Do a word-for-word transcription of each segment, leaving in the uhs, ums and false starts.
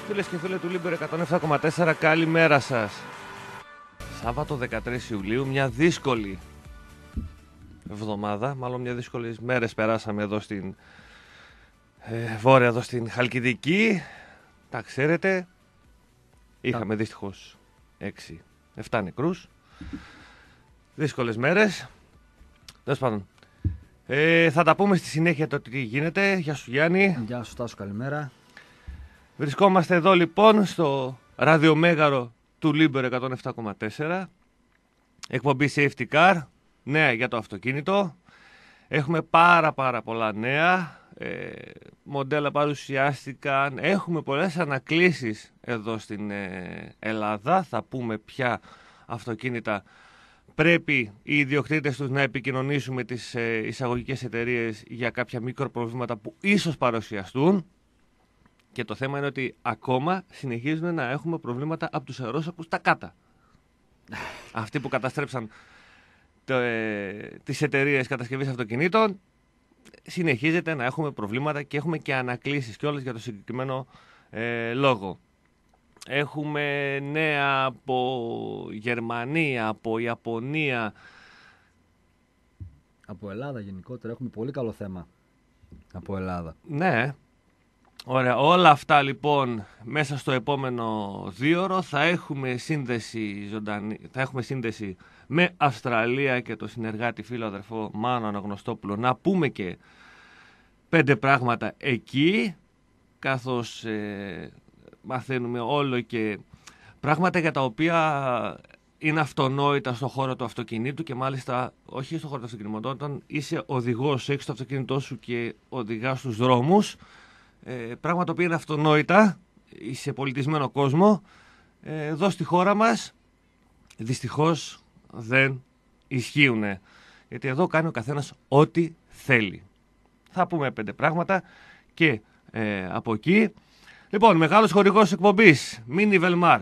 Φίλες και φίλοι του Λίμπερ εκατόν επτά κόμμα τέσσερα, καλημέρα σας. Σάββατο δεκατρείς Ιουλίου, μια δύσκολη εβδομάδα, μάλλον μια δύσκολη μέρες περάσαμε εδώ στην ε, βόρεια, εδώ στην Χαλκιδική. Τα ξέρετε, είχαμε δυστυχώς έξι επτά νεκρούς. Δύσκολες μέρες. Τέλος πάντων, ε, θα τα πούμε στη συνέχεια το τι γίνεται. Γεια σου Γιάννη. Γεια σου Τάσο, καλημέρα. Βρισκόμαστε εδώ λοιπόν στο ραδιομέγαρο του Λίμπερ εκατόν επτά κόμμα τέσσερα. Εκπομπή Safety Car, νέα για το αυτοκίνητο. Έχουμε πάρα πάρα πολλά νέα, ε, μοντέλα παρουσιάστηκαν, έχουμε πολλές ανακλήσεις εδώ στην ε, Ελλάδα. Θα πούμε ποια αυτοκίνητα πρέπει οι ιδιοκτήτες τους να επικοινωνήσουν με τις ε, εισαγωγικές εταιρείες για κάποια μικροπροβλήματα που ίσως παρουσιαστούν. Και το θέμα είναι ότι ακόμα συνεχίζουν να έχουμε προβλήματα από τους αερόσακους τα κάτα. Αυτοί που καταστρέψαν το, ε, τις εταιρείες κατασκευής αυτοκινήτων, συνεχίζεται να έχουμε προβλήματα και έχουμε και ανακλήσεις κιόλας για το συγκεκριμένο ε, λόγο. Έχουμε νέα από Γερμανία, από Ιαπωνία. Από Ελλάδα γενικότερα έχουμε πολύ καλό θέμα. Από Ελλάδα. Ναι. Ωραία, όλα αυτά λοιπόν μέσα στο επόμενο δίωρο θα έχουμε σύνδεση ζωντανή, θα έχουμε σύνδεση με Αυστραλία και το συνεργάτη φίλο αδερφό Μάνο Αναγνωστόπουλο, να πούμε και πέντε πράγματα εκεί, καθώς ε, μαθαίνουμε όλο και πράγματα για τα οποία είναι αυτονόητα στον χώρο του αυτοκινήτου και μάλιστα όχι στον χώρο του αυτοκινήτου, όταν είσαι οδηγός, έχεις το αυτοκίνητό σου και οδηγάς στους δρόμους. Ε, πράγματα που είναι αυτονόητα σε πολιτισμένο κόσμο, ε, εδώ στη χώρα μας δυστυχώς δεν ισχύουν, γιατί εδώ κάνει ο καθένας ό,τι θέλει. Θα πούμε πέντε πράγματα και ε, από εκεί. Λοιπόν, μεγάλος χορηγός εκπομπής Mini Velmar.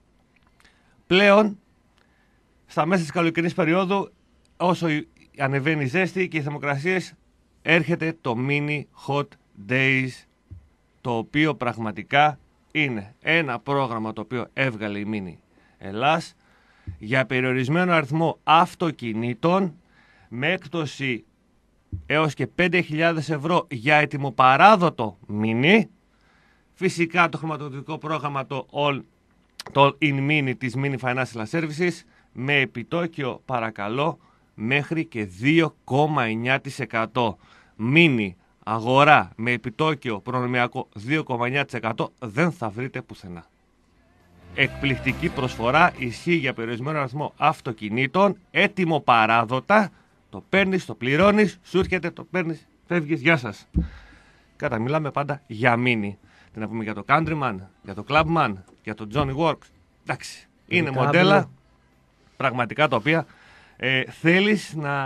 Πλέον στα μέσα της καλοκαιρινής περίοδου, όσο ανεβαίνει η ζέστη και οι θερμοκρασίες, έρχεται το Mini Hot Days, το οποίο πραγματικά είναι ένα πρόγραμμα το οποίο έβγαλε η Mini Ελλάς για περιορισμένο αριθμό αυτοκινήτων με έκπτωση έως και πέντε χιλιάδες ευρώ για ετοιμοπαράδοτο Mini. Φυσικά το χρηματοδοτικό πρόγραμμα το All, το In Mini της Mini Financial Services με επιτόκιο παρακαλώ μέχρι και δύο κόμμα εννιά τοις εκατό. Mini αγορά με επιτόκιο προνομιακό δύο κόμμα εννιά τοις εκατό δεν θα βρείτε πουθενά. Εκπληκτική προσφορά, ισχύει για περιορισμένο αριθμό αυτοκινήτων, έτοιμο παράδοτα, το παίρνεις, το πληρώνεις, σου έρχεται, το παίρνεις, φεύγεις, γεια σας. Κατά μιλάμε πάντα για Mini. Τι να πούμε για το Countryman, για το Clubman, για το Johnny Works. Εντάξει, είναι μοντέλα πραγματικά τα οποία ε, θέλεις να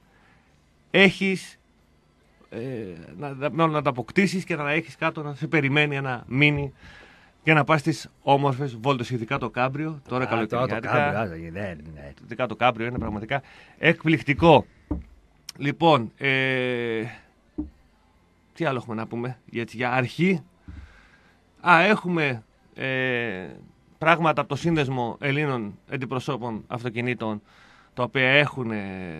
έχεις, Ε, να, να, να τα αποκτήσεις και να έχεις κάτω να σε περιμένει ένα μίνι για να πας στις όμορφες βόλτες, ειδικά το κάμπριο τώρα καλοκαιριάτικα. Ειδικά το κάμπριο είναι πραγματικά εκπληκτικό. Λοιπόν, ε, τι άλλο έχουμε να πούμε έτσι, για αρχή. Α, έχουμε ε, πράγματα από το Σύνδεσμο Ελλήνων Αντιπροσώπων Αυτοκινήτων, τα οποία έχουν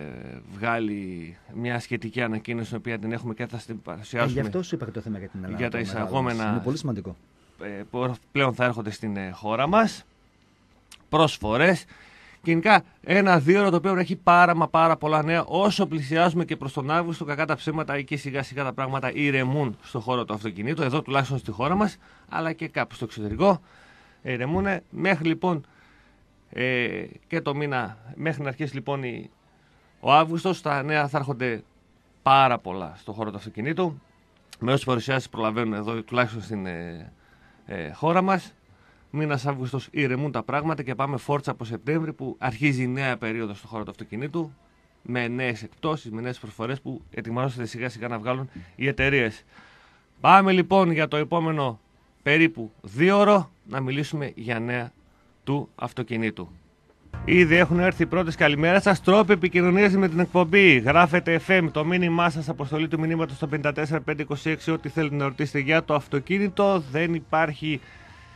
βγάλει μια σχετική ανακοίνωση, την οποία την έχουμε και θα την παρουσιάσουμε. Ε, γι' αυτό σου είπα και το θέμα για την Ελλάδα. Για τα εισαγόμενα. Είναι πολύ σημαντικό. Ε, που πλέον θα έρχονται στην ε, χώρα μας. Προσφορές. Γενικά ένα δίωρο το οποίο έχει πάρα μα πάρα πολλά νέα. Όσο πλησιάζουμε και προς τον Αύγουστο, κακά τα ψέματα, εκεί σιγά σιγά τα πράγματα ηρεμούν στον χώρο του αυτοκινήτου. Εδώ τουλάχιστον στη χώρα μας, αλλά και κάπου στο εξωτερικό. Ηρεμούν. Μέχρι λοιπόν. Ε, και το μήνα, μέχρι να αρχίσει λοιπόν η, ο Αύγουστος, τα νέα θα έρχονται πάρα πολλά στον χώρο του αυτοκινήτου. Με όσες παρουσιάσεις προλαβαίνουν εδώ, τουλάχιστον στην ε, ε, χώρα μας. Μήνας Αύγουστος ηρεμούν τα πράγματα και πάμε φόρτσα από Σεπτέμβρη, που αρχίζει η νέα περίοδος στον χώρο του αυτοκινήτου, με νέες εκπτώσεις, με νέες προσφορές που ετοιμάζονται σιγά σιγά να βγάλουν οι εταιρείες. Πάμε λοιπόν για το επόμενο περίπου δύο ώρο να μιλήσουμε για νέα του αυτοκινήτου. Ήδη έχουν έρθει οι πρώτες καλημέρες σας. Τρόποι επικοινωνίας με την εκπομπή. Γράφετε εφ εμ το μήνυμά σας, αποστολή του μηνύματος στο πέντε τέσσερα πέντε είκοσι έξι. Ό,τι θέλετε να ρωτήσετε για το αυτοκίνητο. Δεν υπάρχει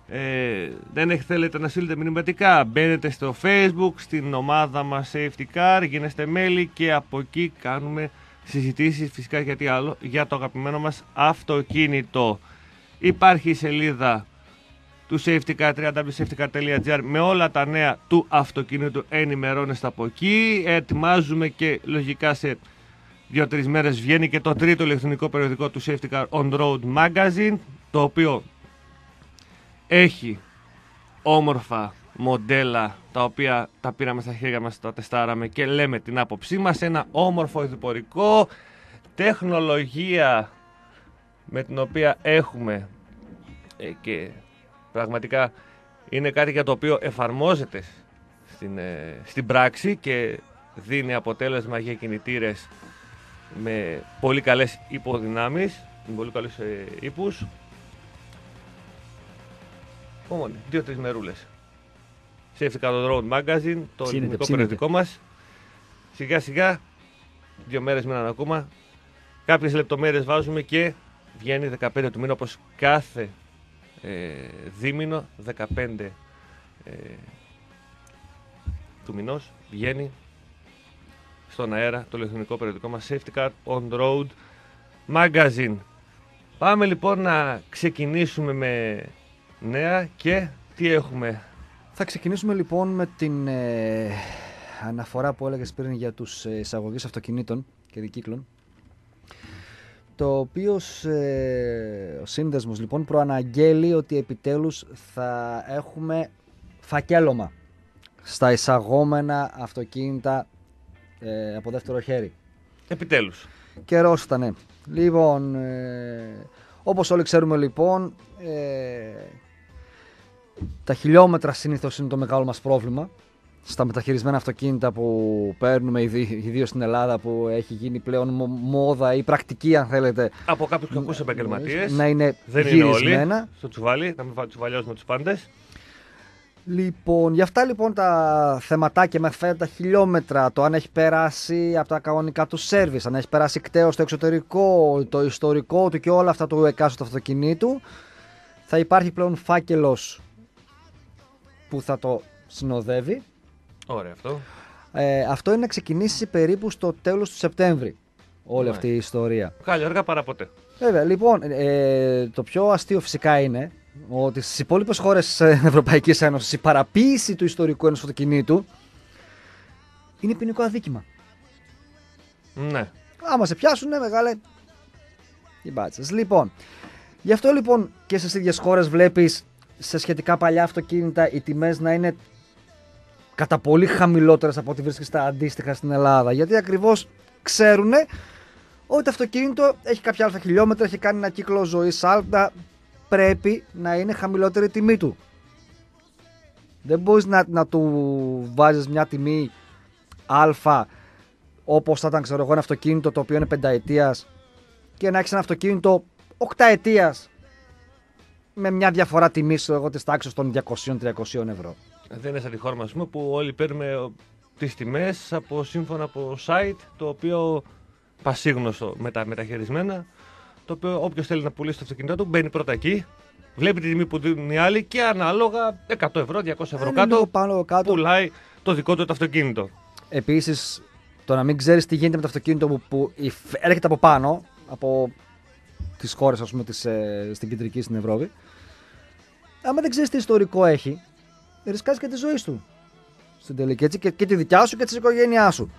Ε, δεν έχ- θέλετε να στείλετε μηνυματικά, μπαίνετε στο Facebook, στην ομάδα μας Safety Car, γίνεστε μέλη και από εκεί κάνουμε συζητήσεις φυσικά γιατί άλλο, για το αγαπημένο μας αυτοκίνητο. Υπάρχει η σελίδα του Safety Car, double-u double-u double-u τελεία safety car τελεία gr, με όλα τα νέα του αυτοκίνητου, ενημερώνεστε από εκεί. Ετοιμάζουμε και λογικά σε δύο-τρεις μέρες βγαίνει και το τρίτο ηλεκτρονικό περιοδικό του Safety Car On Road Magazine, το οποίο έχει όμορφα μοντέλα τα οποία τα πήραμε στα χέρια μας, τα τεστάραμε και λέμε την άποψή μας. Ένα όμορφο ειδηπορικό, τεχνολογία με την οποία έχουμε ε, και πραγματικά είναι κάτι για το οποίο εφαρμόζεται στην, ε, στην πράξη και δίνει αποτέλεσμα για κινητήρες με πολύ καλές υποδυνάμεις, με πολύ καλούς ε, ύπους. Ομόνι, δύο-τρεις μερούλες. Safety Car On Road Magazine, το ελληνικό περιοδικό μας. Σιγά σιγά, δύο μέρες μείναν ακόμα. Κάποιες λεπτομέρειες βάζουμε και βγαίνει δεκαπέντε του μήνα, όπως κάθε ε, δίμηνο, δεκαπέντε ε, του μηνός βγαίνει στον αέρα το ηλεκτρονικό περιοδικό μας Safety Car On Road Magazine. Πάμε λοιπόν να ξεκινήσουμε με νέα και τι έχουμε. Θα ξεκινήσουμε λοιπόν με την ε, αναφορά που έλεγες πριν για τους εισαγωγείς αυτοκινήτων και δικύκλων, το οποίο ε, ο σύνδεσμος λοιπόν προαναγγέλει ότι επιτέλους θα έχουμε φακέλωμα στα εισαγόμενα αυτοκίνητα ε, από δεύτερο χέρι. Επιτέλους. Καιρός ήτανε. Λοιπόν, ε, όπως όλοι ξέρουμε λοιπόν, ε, τα χιλιόμετρα συνήθως είναι το μεγάλο μας πρόβλημα στα μεταχειρισμένα αυτοκίνητα που παίρνουμε, ιδίως στην Ελλάδα, που έχει γίνει πλέον μόδα ή πρακτική, αν θέλετε, από κάποιους κακούς επαγγελματίες. Να είναι δεν γυρισμένα. Είναι όλοι στο τσουβάλι, να μην τσουβαλιώσουμε τους πάντες. Λοιπόν, γι' αυτά λοιπόν τα θεματάκια με αυτά τα χιλιόμετρα, το αν έχει περάσει από τα κανονικά του σέρβις, αν έχει περάσει κταίος στο εξωτερικό, το ιστορικό του και όλα αυτά του εκάστοτε αυτοκινήτου, θα υπάρχει πλέον φάκελος που θα το συνοδεύει. Ωραία αυτό. Ε, αυτό είναι να ξεκινήσει περίπου στο τέλος του Σεπτέμβρη όλη Ναι. αυτή η ιστορία. Καλή αργά παρά ποτέ. Βέβαια, λοιπόν, ε, το πιο αστείο φυσικά είναι ότι στις υπόλοιπες χώρες της Ευρωπαϊκής Ένωσης η παραποίηση του ιστορικού ενός αυτοκινήτου είναι ποινικό αδίκημα. Ναι. Άμα σε πιάσουνε, μεγάλε, οι μπάτσες. Λοιπόν, γι' αυτό λοιπόν και στις ίδιες χώρες βλέπεις σε σχετικά παλιά αυτοκίνητα οι τιμές να είναι κατά πολύ χαμηλότερες από ό,τι βρίσκεις στα αντίστοιχα στην Ελλάδα. Γιατί ακριβώς ξέρουν ότι το αυτοκίνητο έχει κάποια αλφα χιλιόμετρα, έχει κάνει ένα κύκλο ζωής άλτα, πρέπει να είναι χαμηλότερη η τιμή του. Δεν μπορείς να, να του βάζεις μια τιμή αλφα όπως θα ήταν, ξέρω εγώ, ένα αυτοκίνητο το οποίο είναι πενταετίας και να έχεις ένα αυτοκίνητο οκταετίας με μια διαφορά τιμής εγώ της τάξης των διακόσια με τριακόσια ευρώ. Δεν είναι σαν τη χώρα μας, πούμε, που όλοι παίρνουμε τις τιμές από, σύμφωνα από site, το οποίο πασίγνωστο με τα μεταχειρισμένα, το οποίο όποιος θέλει να πουλήσει το αυτοκίνητό του μπαίνει πρώτα εκεί, βλέπει τη τιμή που δίνουν οι άλλοι και ανάλογα εκατό ευρώ, διακόσια ευρώ κάτω, πάνω, κάτω πουλάει το δικό του το αυτοκίνητο. Επίσης, το να μην ξέρεις τι γίνεται με το αυτοκίνητο που, που έρχεται από πάνω, από τις χώρες, ας πούμε, της, ε, στην κεντρική στην Ευρώπη, άμα δεν ξέρεις τι ιστορικό έχει, ρισκάζεις και τη ζωή του στην τελική, έτσι, και, και τη δικιά σου και της οικογένειάς σου.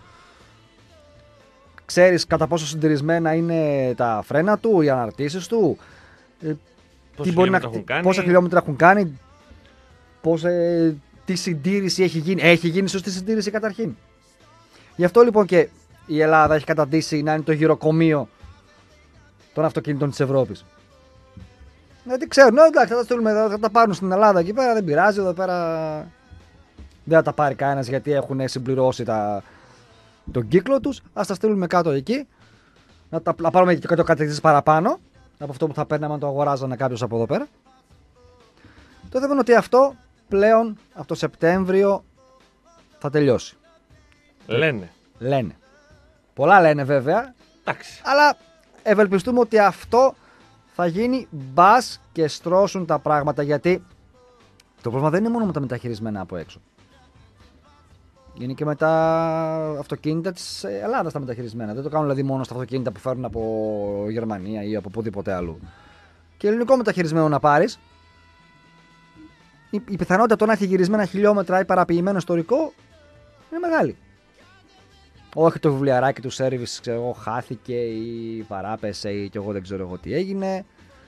Ξέρεις κατά πόσο συντηρισμένα είναι τα φρένα του, οι αναρτήσεις του, ε, Πόσα τι μπορεί να, έχουν κάνει. πόσα χιλιόμετρα έχουν κάνει, πώς, ε, τι συντήρηση έχει γίνει. Έχει γίνει σωστή συντήρηση καταρχήν. Γι' αυτό λοιπόν και η Ελλάδα έχει καταντήσει να είναι το γυροκομείο των αυτοκινήτων της Ευρώπης. Γιατί ξέρουν, ναι, εντάξει, θα τα στείλουμε, θα τα πάρουν στην Ελλάδα εκεί πέρα, δεν πειράζει, εδώ πέρα δεν θα τα πάρει κανένας γιατί έχουν συμπληρώσει τα, τον κύκλο τους. Ας τα στείλουμε κάτω εκεί, να, τα, να πάρουμε και κάτι κατακτήσεις παραπάνω από αυτό που θα παίρναμε αν το αγοράζανε κάποιος από εδώ πέρα. Το θέμα είναι ότι αυτό πλέον από το Σεπτέμβριο θα τελειώσει. Λένε. Λένε. Πολλά λένε βέβαια. Εντάξει. Αλλά ευελπιστούμε ότι αυτό θα γίνει μπας και στρώσουν τα πράγματα, γιατί Το πρόβλημα δεν είναι μόνο με τα μεταχειρισμένα από έξω. Είναι και με τα αυτοκίνητα της Ελλάδας τα μεταχειρισμένα. Δεν το κάνουν δηλαδή μόνο στα αυτοκίνητα που φέρνουν από Γερμανία ή από οπουδήποτε αλλού. Και ελληνικό μεταχειρισμένο να πάρεις, η, η πιθανότητα το να έχει γυρισμένα χιλιόμετρα ή παραποιημένο ιστορικό είναι μεγάλη. Όχι το βιβλιαράκι του service, ξέρω εγώ, χάθηκε ή παράπεσε ή και εγώ δεν ξέρω εγώ τι έγινε.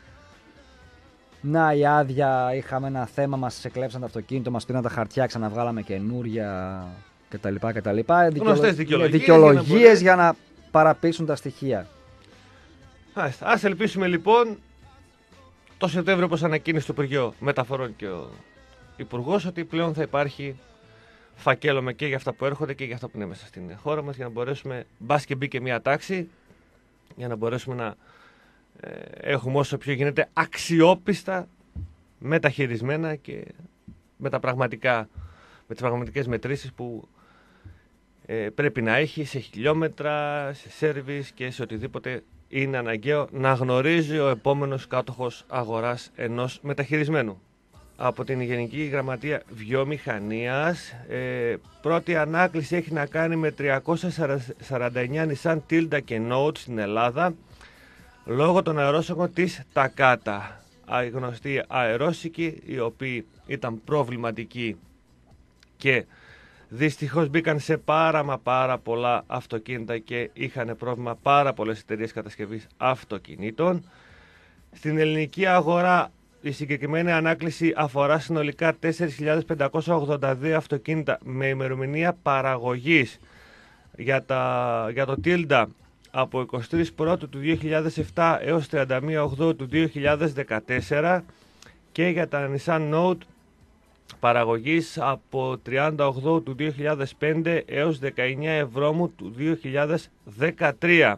Να η άδεια, είχαμε ένα θέμα, μας εκλέψαν το αυτοκίνητο, μας πήραν τα χαρτιά, ξαναβγάλαμε καινούρια κτλ. κτλ. Γνωστές δικαιολογίες, δικαιολογίες για να παραπείσουν τα στοιχεία. Ας, ας ελπίσουμε λοιπόν το Σεπτέμβριο, όπως ανακοίνησε το Υπουργείο Μεταφορών και ο Υπουργός, ότι πλέον θα υπάρχει φακέλωμα και για αυτά που έρχονται και για αυτά που είναι μέσα στην χώρα μας, για να μπορέσουμε, μπας και μπει και μια τάξη, για να μπορέσουμε να ε, έχουμε όσο πιο γίνεται αξιόπιστα μεταχειρισμένα και με, τα πραγματικά, με τις πραγματικές μετρήσεις που ε, πρέπει να έχει σε χιλιόμετρα, σε σέρβις και σε οτιδήποτε είναι αναγκαίο να γνωρίζει ο επόμενος κάτοχος αγοράς ενός μεταχειρισμένου. Από την Γενική Γραμματεία Βιομηχανίας, ε, πρώτη ανάκληση έχει να κάνει με τριακόσια σαράντα εννιά Nissan Tilda και Note στην Ελλάδα λόγω των αερόσακων της Takata. Γνωστοί αερόσικοι, οι οποίοι ήταν προβληματικοί και δυστυχώς μπήκαν σε πάρα μα πάρα πολλά αυτοκίνητα και είχαν πρόβλημα πάρα πολλές εταιρείες κατασκευής αυτοκινήτων. Στην ελληνική αγορά η συγκεκριμένη ανάκληση αφορά συνολικά τέσσερις χιλιάδες πεντακόσια ογδόντα δύο αυτοκίνητα με ημερομηνία παραγωγής για, τα, για το Tilda από εικοστή τρίτη Πρώτου του δύο χιλιάδες επτά έως τριάντα μία Οκτώβρη του δύο χιλιάδες δεκατέσσερα και για τα Nissan Note παραγωγής από τριάντα Οκτώβρη του δύο χιλιάδες πέντε έως δεκαεννέα Εβδόμου του δύο χιλιάδες δεκατρία.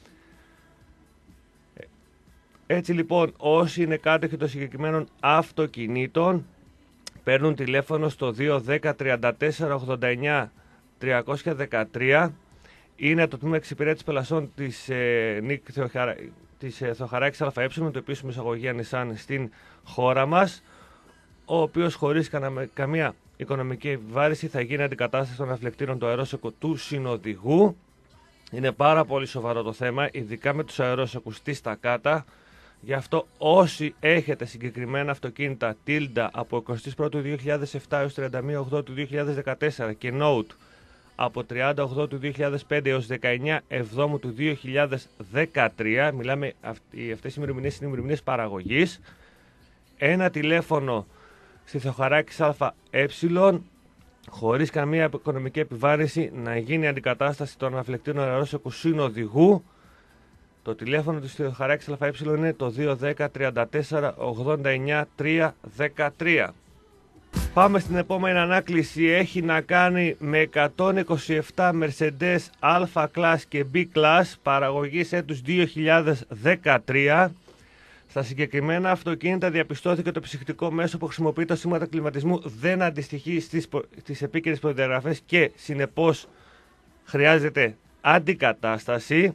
Έτσι λοιπόν, όσοι είναι κάτοχοι των συγκεκριμένων αυτοκινήτων παίρνουν τηλέφωνο στο δύο δέκα τριάντα τέσσερα ογδόντα εννέα τριακόσια δεκατρία. Είναι το τμήμα εξυπηρέτησης πελασσών της ε, Νίκ Θεοχαρα... της ε, Θεοχαράκης ΑΕ, το επίσημο εισαγωγέα Nissan στην χώρα μας, ο οποίος χωρίς κανα... καμία οικονομική επιβάρηση θα γίνει αντικατάσταση των αφλεκτήρων του αερόσακου του συνοδηγού. Είναι πάρα πολύ σοβαρό το θέμα, ειδικά με τους αερόσακους της Takata. Γι' αυτό όσοι έχετε συγκεκριμένα αυτοκίνητα Tilda από εικοστή πρώτη του δύο χιλιάδες επτά έως τριάντα μία Οκτώβρη του δύο χιλιάδες δεκατέσσερα και Note από τριάντα Οκτώβρη του δύο χιλιάδες πέντε έως δεκαεννέα Εβδόμου του δύο χιλιάδες δεκατρία, μιλάμε, αυτές οι ημερομηνίες είναι ημερομηνίες παραγωγής, ένα τηλέφωνο στη Θεοχαράκης ΑΕ, χωρίς καμία οικονομική επιβάρηση, να γίνει αντικατάσταση των αναφλεκτήρων αερόσακου συνοδηγού. Το τηλέφωνο της Θεοχαράκης ΑΕ είναι το δύο δέκα τριάντα τέσσερα ογδόντα εννέα τριακόσια δεκατρία. Πάμε στην επόμενη ανάκληση. Έχει να κάνει με εκατόν είκοσι επτά Mercedes A-Class και B-Class παραγωγής έτους δύο χιλιάδες δεκατρία. Στα συγκεκριμένα αυτοκίνητα διαπιστώθηκε το ψυχτικό μέσο που χρησιμοποιεί το σύστημα κλιματισμού δεν αντιστοιχεί στις, στις επίκαιρες προδιαγραφές και συνεπώς χρειάζεται αντικατάσταση.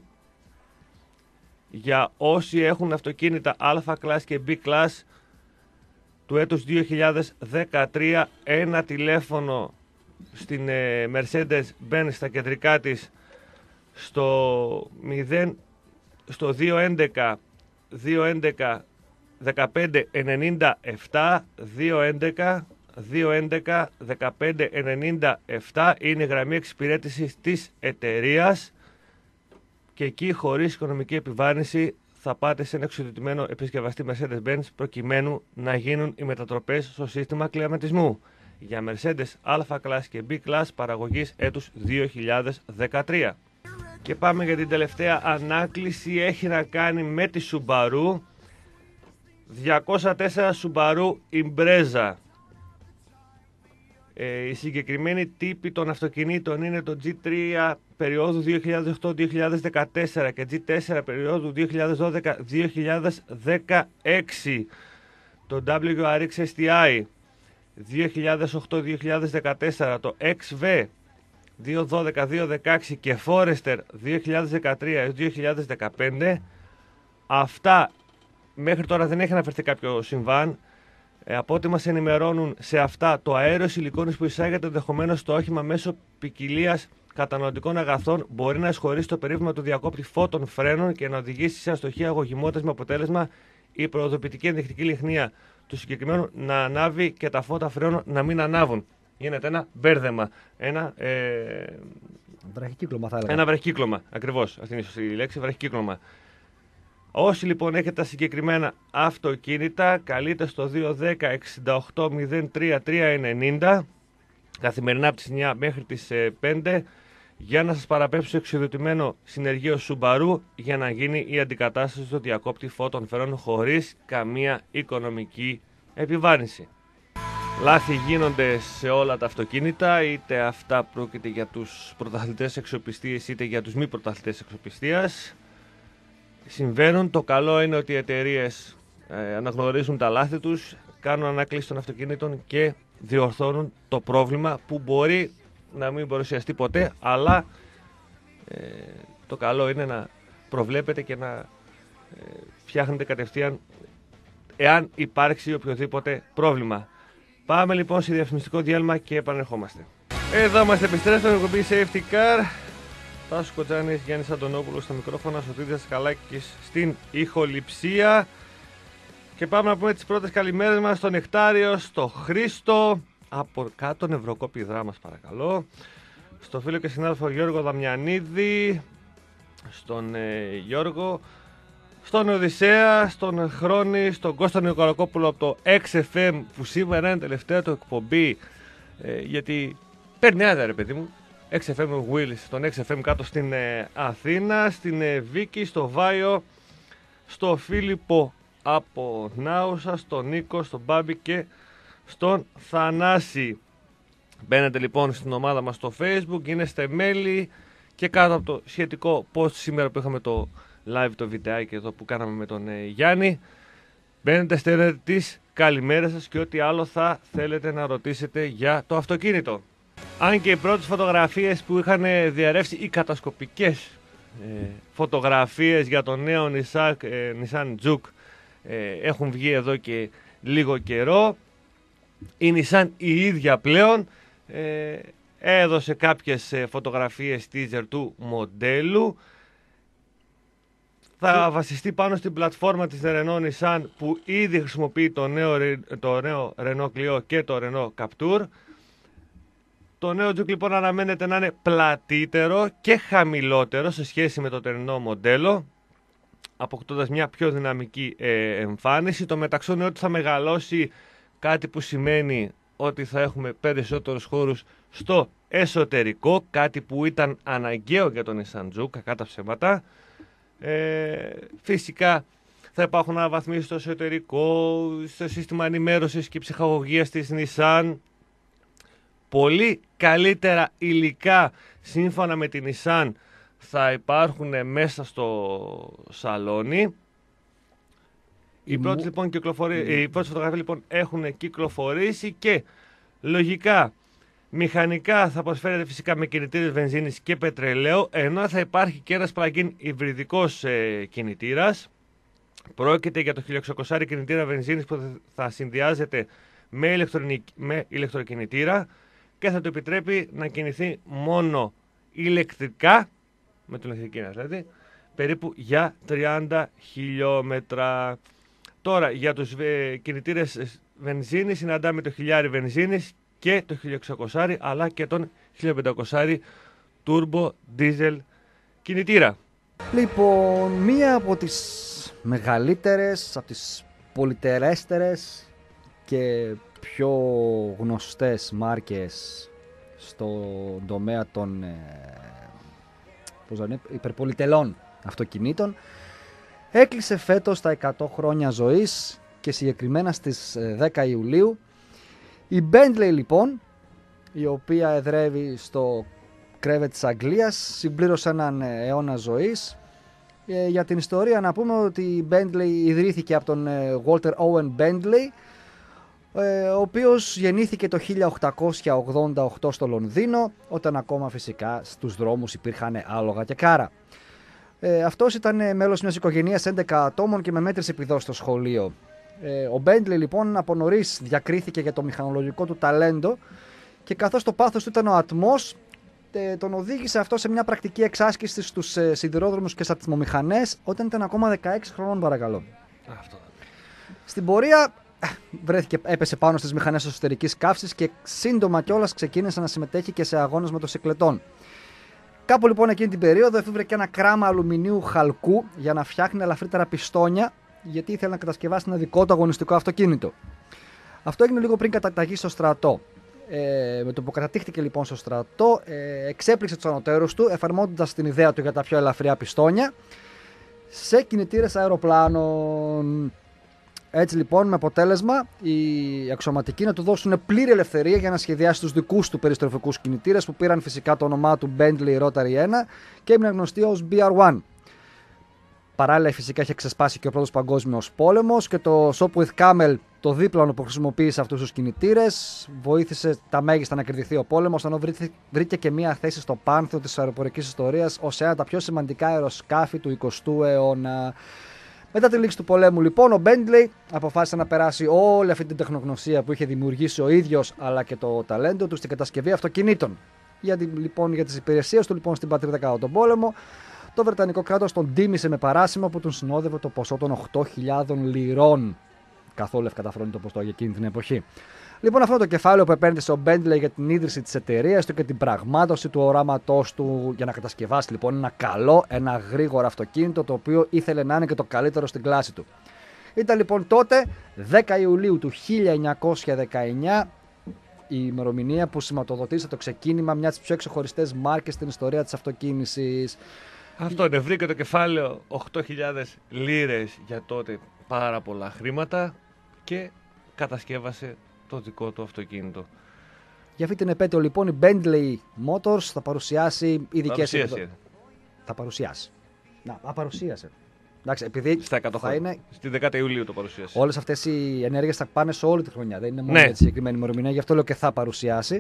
Για όσοι έχουν αυτοκίνητα Α-Class και B-Class του έτους δύο χιλιάδες δεκατρία, ένα τηλέφωνο στην ε, Mercedes-Benz στα κεντρικά της στο, μηδέν, στο δύο έντεκα δύο έντεκα δεκαπέντε ενενήντα επτά δύο έντεκα δύο έντεκα δεκαπέντε ενενήντα επτά είναι η γραμμή εξυπηρέτησης της εταιρείας και εκεί χωρίς οικονομική επιβάρυνση θα πάτε σε ένα εξοδοτημένο επισκευαστή Mercedes-Benz προκειμένου να γίνουν οι μετατροπές στο σύστημα κλιματισμού για Mercedes A-Class και B-Class παραγωγής έτους δύο χιλιάδες δεκατρία. Και πάμε για την τελευταία ανάκληση, έχει να κάνει με τη Subaru, διακόσια τέσσερα Subaru Impreza. Ε, οι συγκεκριμένοι τύποι των αυτοκινήτων είναι το τζι τρία περίοδου δύο χιλιάδες οκτώ δύο χιλιάδες δεκατέσσερα και τζι τέσσερα περίοδου δύο χιλιάδες δώδεκα δύο χιλιάδες δεκαέξι, το ντάμπλιου αρ εξ ες τι άι δύο χιλιάδες οκτώ δύο χιλιάδες δεκατέσσερα, το εξ βι δύο χιλιάδες δώδεκα δύο χιλιάδες δεκαέξι και Forester δύο χιλιάδες δεκατρία έως δύο χιλιάδες δεκαπέντε. Αυτά μέχρι τώρα δεν έχει αναφερθεί κάποιο συμβάν. Ε, από ό,τι μας ενημερώνουν σε αυτά, το αέριο σιλικόνης που εισάγεται ενδεχομένως στο όχημα μέσω ποικιλίας καταναλωτικών αγαθών μπορεί να εισχωρήσει το περίφημα του διακόπτη φώτων φρένων και να οδηγήσει σε αστοχία αγωγημότητας, με αποτέλεσμα η προοδοποιητική ενδεικτική λιχνία του συγκεκριμένου να ανάβει και τα φώτα φρένων να μην ανάβουν. Γίνεται ένα μπέρδεμα. Ένα, ε, βραχικύκλωμα, θα έλεγα. Ένα βραχικύκλωμα, ακριβώς. Αυτή είναι η σωστή λέξη, βραχικύκλωμα. Όσοι λοιπόν έχετε τα συγκεκριμένα αυτοκίνητα, καλείτε στο δύο ένα μηδέν εξήντα οκτώ μηδέν τρία τρία ενενήντα καθημερινά από τις εννιά μέχρι τις πέντε για να σας παραπέμψω στο εξειδωτημένο συνεργείο Subaru για να γίνει η αντικατάσταση του διακόπτη φώτων φερών χωρίς καμία οικονομική επιβάρυνση. Λάθη γίνονται σε όλα τα αυτοκίνητα, είτε αυτά πρόκειται για τους πρωταθλητές εξοπιστίας είτε για τους μη πρωταθλητές εξοπιστίας. Συμβαίνουν. Το καλό είναι ότι οι εταιρείες ε, αναγνωρίζουν τα λάθη τους, κάνουν ανάκληση των αυτοκινήτων και διορθώνουν το πρόβλημα που μπορεί να μην παρουσιαστεί ποτέ, αλλά ε, το καλό είναι να προβλέπετε και να ε, φτιάχνετε κατευθείαν εάν υπάρξει οποιοδήποτε πρόβλημα. Πάμε λοιπόν σε διαφημιστικό διάλειμμα και επανερχόμαστε. Εδώ είμαστε, επιστρέφουμε με εκπομπή Safety Car. Τάσος Κοτζάνης, Γιάννης Αντωνόπουλος στα μικρόφωνα, Σωτήρης Καλάκης στην ηχοληψία. Και πάμε να πούμε τις πρώτες καλημέρες μας στον Νεκτάριο, στο Χρήστο, από κάτω Νευροκόπηδρά μας παρακαλώ, στο φίλο και συνάδελφο Γιώργο Δαμιανίδη, στον ε, Γιώργο, στον Οδυσσέα, στον Χρόνη, στον Κώστα Νικολακόπουλο από το X F M που σήμερα είναι τελευταία του εκπομπή, ε, γιατί παίρνει άδεια ρε παιδί μου. X F M Wheels, στον X F M κάτω στην ε, Αθήνα, στην ε, Βίκη, στο Βάιο, στο Φίλιππο από Νάουσα, στον Νίκο, στον Μπάμπη και στον Θανάση. Μπαίνετε λοιπόν στην ομάδα μας στο Facebook, γίνεστε μέλη και κάτω από το σχετικό post σήμερα που είχαμε το live, το βιντεάκι εδώ που κάναμε με τον ε, Γιάννη, μπαίνετε, στέλνετε τις καλημέρες σας και ό,τι άλλο θα θέλετε να ρωτήσετε για το αυτοκίνητο. Αν και οι πρώτες φωτογραφίες που είχαν διαρρεύσει, οι κατασκοπικές ε, φωτογραφίες για το νέο Nissan, ε, Nissan Juke ε, έχουν βγει εδώ και λίγο καιρό. Η Nissan η ίδια πλέον ε, έδωσε κάποιες ε, φωτογραφίες teaser του μοντέλου. Θα βασιστεί πάνω στην πλατφόρμα της Renault Nissan που ήδη χρησιμοποιεί το νέο, το νέο Renault Clio και το Renault Captur. Το νέο Juke λοιπόν αναμένεται να είναι πλατύτερο και χαμηλότερο σε σχέση με το τερινό μοντέλο, αποκτώντας μια πιο δυναμική ε, εμφάνιση. Το μεταξύ είναι ότι θα μεγαλώσει, κάτι που σημαίνει ότι θα έχουμε περισσότερους χώρους στο εσωτερικό, κάτι που ήταν αναγκαίο για τον Nissan Juke, κακά τα ψέματα. Ε, φυσικά θα υπάρχουν αναβαθμίσεις στο εσωτερικό, στο σύστημα ενημέρωσης και ψυχαγωγίας της Nissan. Πολύ καλύτερα υλικά σύμφωνα με την Nissan θα υπάρχουν μέσα στο σαλόνι. Οι πρώτες, λοιπόν, κυκλοφορι... mm. οι πρώτες φωτογραφίες λοιπόν έχουν κυκλοφορήσει και λογικά μηχανικά θα προσφέρεται φυσικά με κινητήρες βενζίνης και πετρελαίου, ενώ θα υπάρχει και ένας plug-in υβριδικός ε, κινητήρας. Πρόκειται για το χίλια εξακόσια κινητήρα βενζίνης που θα συνδυάζεται με, με ηλεκτροκινητήρα και θα του επιτρέπει να κινηθεί μόνο ηλεκτρικά, με την ηλεκτρική δηλαδή, περίπου για τριάντα χιλιόμετρα. Τώρα για τους ε, κινητήρες βενζίνης συναντάμε το χιλιάρι βενζίνης και το χίλια εξακόσια, αλλά και τον χίλια πεντακόσια turbo diesel κινητήρα. Λοιπόν, μία από τις μεγαλύτερες, από τις πολυτερέστερες και πιο γνωστές μάρκες στον τομέα των ε, πώς είναι, υπερπολιτελών αυτοκινήτων έκλεισε φέτος τα εκατό χρόνια ζωής και συγκεκριμένα στις δέκα Ιουλίου. Η Bentley λοιπόν, η οποία εδρεύει στο κρέβετ της Αγγλίας, συμπλήρωσε έναν αιώνα ζωής. Ε, για την ιστορία να πούμε ότι η Bentley ιδρύθηκε από τον ε, Walter Owen Bentley, ε, ο οποίος γεννήθηκε το χίλια οκτακόσια ογδόντα οκτώ στο Λονδίνο, όταν ακόμα φυσικά στους δρόμους υπήρχαν άλογα και κάρα. Ε, αυτός ήταν μέλος μιας οικογένειας έντεκα ατόμων και με μέτρες επιδόσεις στο σχολείο. Ε, ο Bentley λοιπόν από νωρίς διακρίθηκε για το μηχανολογικό του ταλέντο και καθώς το πάθος του ήταν ο ατμός, ε, τον οδήγησε αυτό σε μια πρακτική εξάσκηση στους ε, σιδηρόδρομους και στις ατμομηχανές όταν ήταν ακόμα δεκαέξι χρονών, παρακαλώ. Αυτό. Στην πορεία βρέθηκε, έπεσε πάνω στις μηχανές εσωτερικής καύσης και σύντομα κιόλας ξεκίνησε να συμμετέχει και σε αγώνες μοτοσυκλετών. Κάπου λοιπόν εκείνη την περίοδο εφήβρε και ένα κράμα αλουμινίου χαλκού για να φτιάχνει ελαφρύτερα πιστόνια, γιατί ήθελε να κατασκευάσει ένα δικό του αγωνιστικό αυτοκίνητο. Αυτό έγινε λίγο πριν καταταγεί στο στρατό. Ε, με το που κατατύχθηκε λοιπόν στο στρατό, ε, εξέπληξε τους ανωτέρους του, εφαρμόζοντας την ιδέα του για τα πιο ελαφριά πιστόνια σε κινητήρες αεροπλάνων. Έτσι λοιπόν, με αποτέλεσμα οι αξιωματικοί να του δώσουν πλήρη ελευθερία για να σχεδιάσει τους δικούς του περιστροφικούς κινητήρες που πήραν φυσικά το όνομά του Bentley Rotary ένα και έμειναν γνωστοί ως μπι αρ ένα. Παράλληλα, φυσικά είχε ξεσπάσει και ο πρώτος παγκόσμιος πόλεμος και το Sopwith Camel, το δίπλανο που χρησιμοποίησε αυτούς τους κινητήρες, βοήθησε τα μέγιστα να κερδιθεί ο πόλεμος, ενώ βρήκε και μία θέση στο πάνθεο της αεροπορικής ιστορίας ως ένα από τα πιο σημαντικά αεροσκάφη του εικοστού αιώνα. Μετά τη λήξη του πολέμου, λοιπόν, ο Bentley αποφάσισε να περάσει όλη αυτή την τεχνογνωσία που είχε δημιουργήσει ο ίδιος αλλά και το ταλέντο του στην κατασκευή αυτοκινήτων. Για, λοιπόν, για τις υπηρεσίες του λοιπόν στην πατρίδα κατά τον πόλεμο, το Βρετανικό κράτος τον τίμησε με παράσημο που τον συνόδευε το ποσό των οκτώ χιλιάδων λιρών. Καθόλου ευκαταφρόνητο ποσό για εκείνη την εποχή. Λοιπόν, αυτό το κεφάλαιο που επένδυσε ο Bentley για την ίδρυση της εταιρείας του και την πραγμάτωση του οράματός του για να κατασκευάσει λοιπόν ένα καλό, ένα γρήγορο αυτοκίνητο το οποίο ήθελε να είναι και το καλύτερο στην κλάση του. Ήταν λοιπόν τότε δέκα Ιουλίου του χίλια εννιακόσια δεκαεννιά η ημερομηνία που σηματοδοτήσε το ξεκίνημα μιας από τις πιο ξεχωριστές μάρκες στην ιστορία της αυτοκίνησης. Αυτό είναι, βρήκε το κεφάλαιο οκτώ χιλιάδες λίρες για τότε, πάρα πολλά χρήματα, και κατασκεύασε το δικό του αυτοκίνητο. Για αυτή την επέτειο λοιπόν η Bentley Motors θα παρουσιάσει ειδικές... Παρουσίασε. Θα παρουσιάσει. Να, απαρουσίασε. Εντάξει, επειδή στα εκατό θα είναι... Στη δέκατη Ιουλίου το παρουσίασε. Όλες αυτές οι ενέργειες θα πάνε σε όλη τη χρονιά. Δεν είναι μόνο ναι. για τη συγκεκριμένη ημερομηνία, γι' αυτό λέω και θα παρουσιάσει.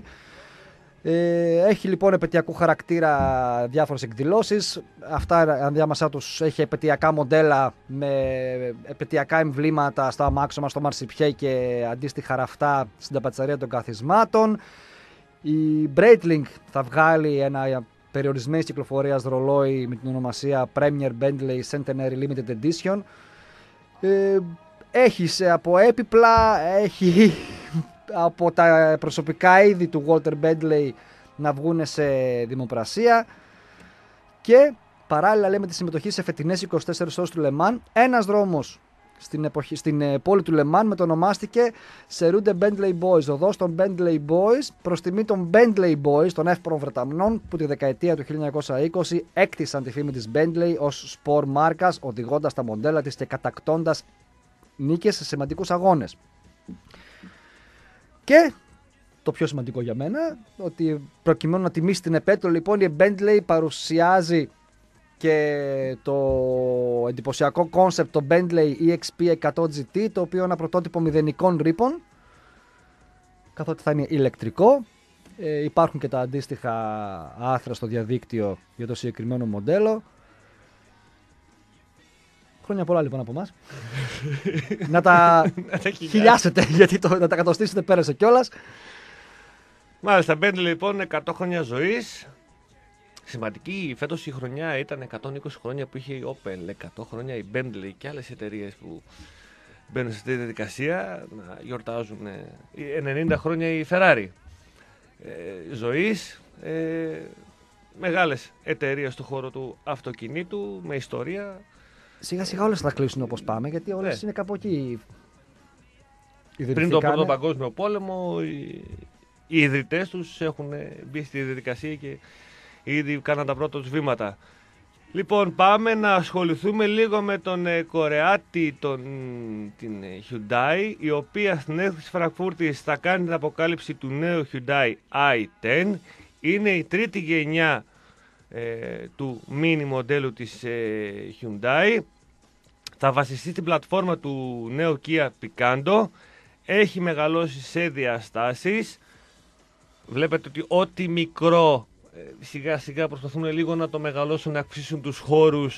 Ε, έχει λοιπόν επαιτειακού χαρακτήρα διάφορες εκδηλώσεις. Αυτά ενδιάμεσά τους έχει επαιτειακά μοντέλα με επαιτειακά εμβλήματα στο αμάξωμα, στο Μαρσιπιέ και αντίστοιχα ραφτά στην ταπατσαρία των καθισμάτων. Η Breitling θα βγάλει ένα περιορισμένης κυκλοφορίας ρολόι με την ονομασία Premier Bentley Centenary Limited Edition. Ε, έχει σε, από έπιπλα, έχει από τα προσωπικά είδη του Walter Bentley να βγουν σε δημοπρασία και παράλληλα λέμε τη συμμετοχή σε φετινές είκοσι τέσσερις ώρες του Λεμάν. Ένας δρόμος στην, εποχή, στην πόλη του Λεμάν μετονομάστηκε σε Rue de Bentley Boys, οδός των Bentley Boys, προς τιμή των Bentley Boys, των εύπορων Βρετανών που τη δεκαετία του χίλια εννιακόσια είκοσι έκτισαν τη φήμη της Bentley ως σπορ μάρκας, οδηγώντας τα μοντέλα της και κατακτώντας νίκες σε σημαντικούς αγώνες. Και το πιο σημαντικό για μένα, ότι προκειμένου να τιμήσει την επέτειο, λοιπόν, η Bentley παρουσιάζει και το εντυπωσιακό κόνσεπτ, το Bentley ι εξ πι εκατό τζι τι, το οποίο είναι ένα πρωτότυπο μηδενικών ρήπων, καθότι θα είναι ηλεκτρικό. Ε, υπάρχουν και τα αντίστοιχα άρθρα στο διαδίκτυο για το συγκεκριμένο μοντέλο. Χρόνια πολλά λοιπόν από εμάς. Να τα χιλιάσετε, γιατί το, να τα κατοστήσετε πέρασε κιόλας. Μάλιστα, Bentley λοιπόν εκατό χρόνια ζωής. Σημαντική φέτος η χρονιά ήταν εκατόν είκοσι χρόνια που είχε η Opel, εκατό χρόνια η Bentley και άλλες εταιρείες που μπαίνουν σε αυτή τη διαδικασία να γιορτάζουν. ενενήντα χρόνια η Ferrari. Ε, ζωής, ε, μεγάλες εταιρείες του χώρου του αυτοκινήτου με ιστορία. Σιγά σιγά όλες θα κλείσουν όπως πάμε, γιατί όλες ναι. είναι κάπου εκεί. Πριν τον Πρώτο Παγκόσμιο Πόλεμο, οι, οι ιδρυτές τους έχουν μπει στη διαδικασία και ήδη κάναν τα πρώτα τους βήματα. Λοιπόν, πάμε να ασχοληθούμε λίγο με τον ε, Κορεάτη, τον, την ε, Hyundai, η οποία στην έκθεση της Φραγκφούρτης θα κάνει την αποκάλυψη του νέου Hyundai άι δέκα. Είναι η τρίτη γενιά ε, του mini μοντέλου της ε, Hyundai. Θα βασιστεί στην πλατφόρμα του νέου Kia Picanto. Έχει μεγαλώσει σε διαστάσεις. Βλέπετε ότι ό,τι μικρό σιγά σιγά προσπαθούν λίγο να το μεγαλώσουν, να αυξήσουν τους χώρους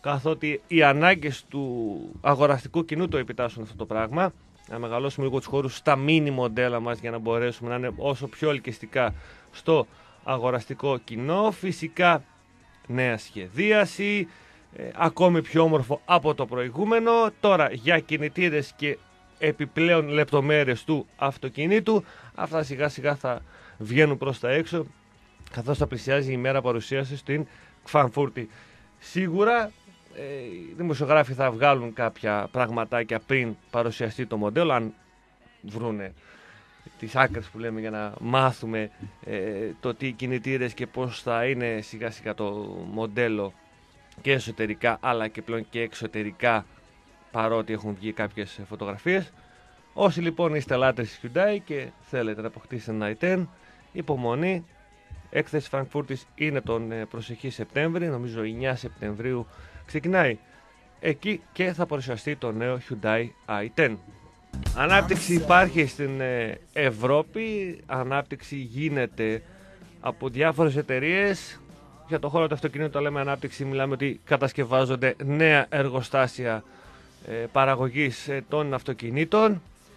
καθότι οι ανάγκες του αγοραστικού κοινού το επιτάσσουν αυτό το πράγμα. Να μεγαλώσουμε λίγο τους χώρους στα μίνι μοντέλα μας για να μπορέσουμε να είναι όσο πιο ελκυστικά στο αγοραστικό κοινό. Φυσικά νέα σχεδίαση, ε, ακόμη πιο όμορφο από το προηγούμενο. Τώρα για κινητήρες και επιπλέον λεπτομέρειες του αυτοκινήτου, αυτά σιγά σιγά θα βγαίνουν προς τα έξω καθώς θα πλησιάζει η μέρα παρουσίασης στην Κφανφούρτη. Σίγουρα ε, οι δημοσιογράφοι θα βγάλουν κάποια πραγματάκια πριν παρουσιαστεί το μοντέλο, αν βρούνε τις άκρες που λέμε, για να μάθουμε ε, το τι κινητήρες και πώς θα είναι σιγά σιγά το μοντέλο και εσωτερικά αλλά και πλέον και εξωτερικά, παρότι έχουν βγει κάποιες φωτογραφίες. Όσοι λοιπόν είστε λάτρες της Hyundai και θέλετε να αποκτήσετε ένα άι τεν, υπομονή. Έκθεση Φραγκφούρτης είναι τον προσεχή Σεπτέμβρη, νομίζω εννιά Σεπτεμβρίου ξεκινάει εκεί και θα παρουσιαστεί το νέο Hyundai άι τεν. Ανάπτυξη υπάρχει στην Ευρώπη, ανάπτυξη γίνεται από διάφορες εταιρείες. Για το χώρο του αυτοκινήτου, το λέμε ανάπτυξη, μιλάμε ότι κατασκευάζονται νέα εργοστάσια παραγωγής των αυτοκινήτων.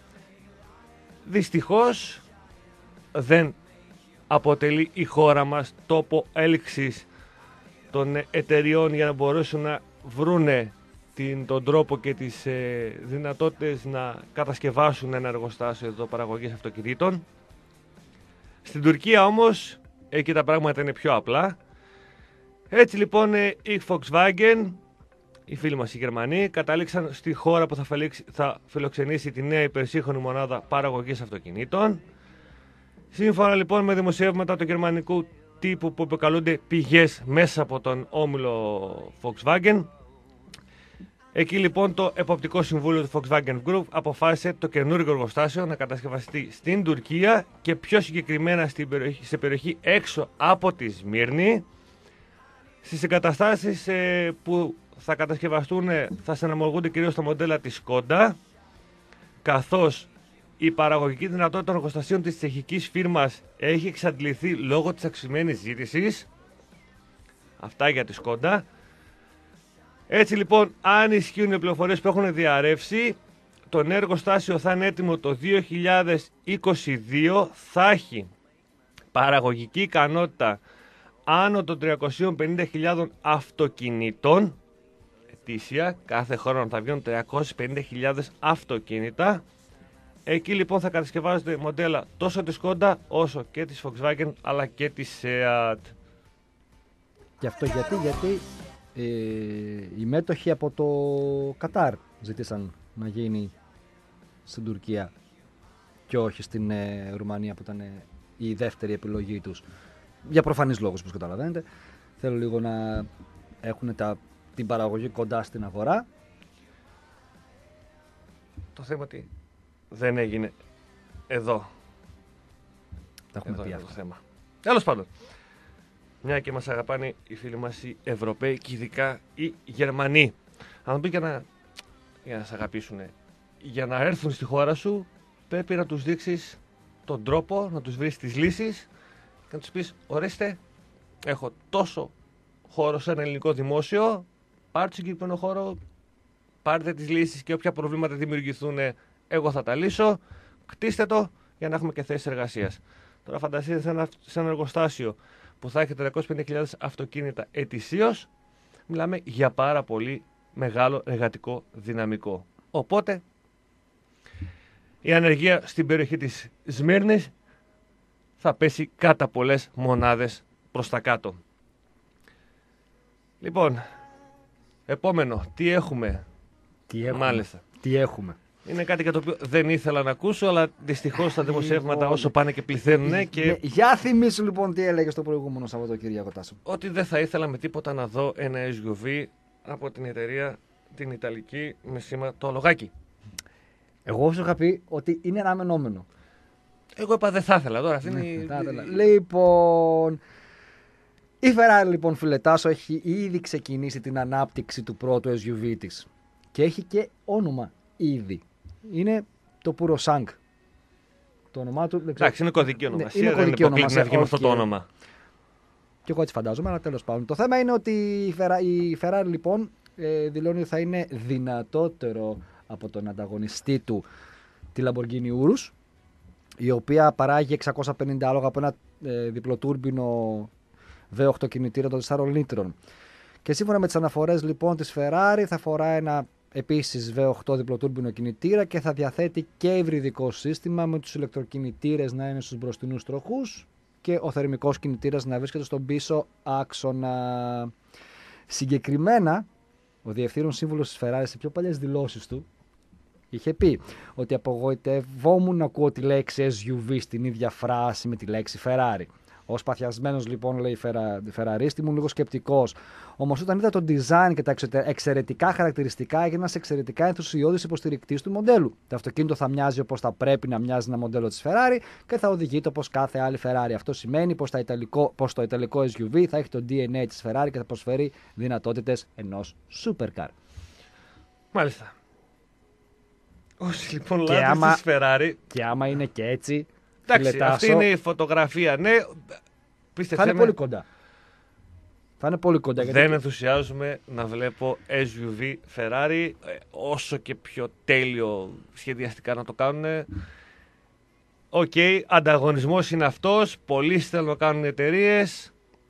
Δυστυχώς δεν αποτελεί η χώρα μας τόπο έλξης των εταιριών για να μπορέσουν να βρούνε την, τον τρόπο και τις ε, δυνατότητες να κατασκευάσουν ένα εργοστάσιο εδώ παραγωγής αυτοκινήτων. Στην Τουρκία όμως, εκεί τα πράγματα είναι πιο απλά. Έτσι λοιπόν η Volkswagen, οι φίλοι μας οι Γερμανοί, κατάληξαν στη χώρα που θα, φελήξει, θα φιλοξενήσει τη νέα υπερσύγχρονη μονάδα παραγωγής αυτοκινήτων. Σύμφωνα λοιπόν με δημοσιεύματα του γερμανικού τύπου που επικαλούνται πηγές μέσα από τον όμιλο Volkswagen, εκεί λοιπόν το εποπτικό συμβούλιο του Volkswagen Group αποφάσισε το καινούργιο εργοστάσιο να κατασκευαστεί στην Τουρκία και πιο συγκεκριμένα στην περιοχή, σε περιοχή έξω από τη Σμύρνη. Στις εγκαταστάσεις ε, που θα κατασκευαστούν θα συναμογούνται κυρίως τα μοντέλα της Skoda, καθώς η παραγωγική δυνατότητα των εργοστασίων της τσεχικής φίρμας έχει εξαντληθεί λόγω της αυξημένης ζήτησης. Αυτά για τη Skoda. Έτσι λοιπόν, αν ισχύουν οι πληροφορίες που έχουν διαρρεύσει, το νέο εργοστάσιο θα είναι έτοιμο το δύο χιλιάδες είκοσι δύο, θα έχει παραγωγική ικανότητα άνω των τριακόσιες πενήντα χιλιάδες αυτοκινήτων ετήσια, κάθε χρόνο θα βγαίνουν τριακόσιες πενήντα χιλιάδες αυτοκίνητα. Εκεί λοιπόν θα κατασκευάζονται μοντέλα τόσο της Skoda όσο και της Volkswagen αλλά και της Seat. Και αυτό γιατί, γιατί ε, οι μέτοχοι από το Κατάρ ζήτησαν να γίνει στην Τουρκία και όχι στην ε, Ρουμανία που ήταν ε, η δεύτερη επιλογή τους. Για προφανείς λόγους, όπως καταλαβαίνετε. Θέλω λίγο να έχουν τα, την παραγωγή κοντά στην αγορά. Το θέμα ότι δεν έγινε εδώ. Τα έχουμε εδώ πει είναι αυτό. το θέμα. Τέλος πάντων, μια και μας αγαπάνε οι φίλοι μας οι Ευρωπαίοι και ειδικά οι Γερμανοί. Αν μου πει για να, για να σε αγαπήσουν, για να έρθουν στη χώρα σου πρέπει να τους δείξεις τον τρόπο, να τους βρεις τις λύσεις και να τους πεις, ορίστε, έχω τόσο χώρο σε ένα ελληνικό δημόσιο, πάρτε τον συγκεκριμένο χώρο, πάρτε τις λύσεις και όποια προβλήματα δημιουργηθούν εγώ θα τα λύσω, κτίστε το για να έχουμε και θέσεις εργασίας. Τώρα φανταστείτε σε ένα, σε ένα εργοστάσιο που θα έχει τριακόσιες πενήντα χιλιάδες αυτοκίνητα ετησίως, μιλάμε για πάρα πολύ μεγάλο εργατικό δυναμικό. Οπότε η ανεργία στην περιοχή της Σμύρνης θα πέσει κατά πολλές μονάδες προς τα κάτω. Λοιπόν, επόμενο, τι έχουμε. Τι έχουμε. Μάλιστα. Τι έχουμε. Είναι κάτι για το οποίο δεν ήθελα να ακούσω, αλλά δυστυχώς τα δημοσιεύματα όσο πάνε και πληθαίνουν και... Ναι, για θυμίσου λοιπόν τι έλεγε στο προηγούμενο Σαββατοκύριακο, Τάσο. Ότι δεν θα ήθελα με τίποτα να δω ένα ες γιου βι από την εταιρεία την Ιταλική με σήμα το λογάκι. Εγώ σου είχα πει ότι είναι αναμενόμενο. Εγώ είπα δεν θα ήθελα τώρα. Αυτή Ναι, είναι... θα ήθελα. Λοιπόν, η Ferrari λοιπόν, φίλε Τάσο, έχει ήδη ξεκινήσει την ανάπτυξη του πρώτου ες γιου βι της. Και έχει και όνομα ήδη. Είναι το Purosangue. Το όνομά του δεν ξέρω. Εντάξει, είναι κωδική ονομασία. Ναι, είναι δεν κωδική είναι υποκλείσει να βγει με ονομασία, αυτό το okay. όνομα. Και εγώ έτσι φαντάζομαι, αλλά τέλος πάντων. Το θέμα είναι ότι η Ferrari, η Ferrari λοιπόν ε, δηλώνει ότι θα είναι δυνατότερο από τον ανταγωνιστή του, τη Lamborghini Urus, η οποία παράγει εξακόσια πενήντα άλογα από ένα ε, διπλοτούρμπινο βι οκτώ κινητήρα των τεσσάρων λίτρων. Και σύμφωνα με τις αναφορές λοιπόν της Ferrari θα φοράει ένα επίσης βι οκτώ διπλοτούρμπινο κινητήρα και θα διαθέτει και υβριδικό σύστημα με τους ηλεκτροκινητήρες να είναι στους μπροστινούς τροχούς και ο θερμικός κινητήρας να βρίσκεται στον πίσω άξονα. Συγκεκριμένα, ο διευθύνων σύμβουλος της Ferrari σε πιο παλιές δηλώσεις του είχε πει ότι απογοητευόμουν να ακούω τη λέξη ες γιου βι στην ίδια φράση με τη λέξη Ferrari. Ως παθιασμένος λοιπόν, λέει Ferrari, ήμουν λίγο σκεπτικός. Όμως όταν είδα το design και τα εξαιρετικά χαρακτηριστικά, έγινα ένας εξαιρετικά ενθουσιώδης υποστηρικτής του μοντέλου. Το αυτοκίνητο θα μοιάζει όπως θα πρέπει να μοιάζει ένα μοντέλο της Ferrari και θα οδηγείται όπως κάθε άλλη Ferrari. Αυτό σημαίνει πως, τα ιταλικό, πως το ιταλικό ες γιου βι θα έχει το ντι εν έι της Ferrari και θα προσφέρει δυνατότητες ενός supercar. Μάλιστα. Όσοι λοιπόν λάθος της Ferrari. Και άμα είναι και έτσι. Εντάξει, φιλετάσω, αυτή είναι η φωτογραφία. Ναι, θα είναι πολύ κοντά. Θα είναι πολύ κοντά. Δεν γιατί... ενθουσιάζομαι να βλέπω ες γιου βι Ferrari, όσο και πιο τέλειο σχεδιαστικά να το κάνουν. Οκ, okay, ανταγωνισμός είναι αυτός. Πολλοί θέλουν να κάνουν εταιρείες.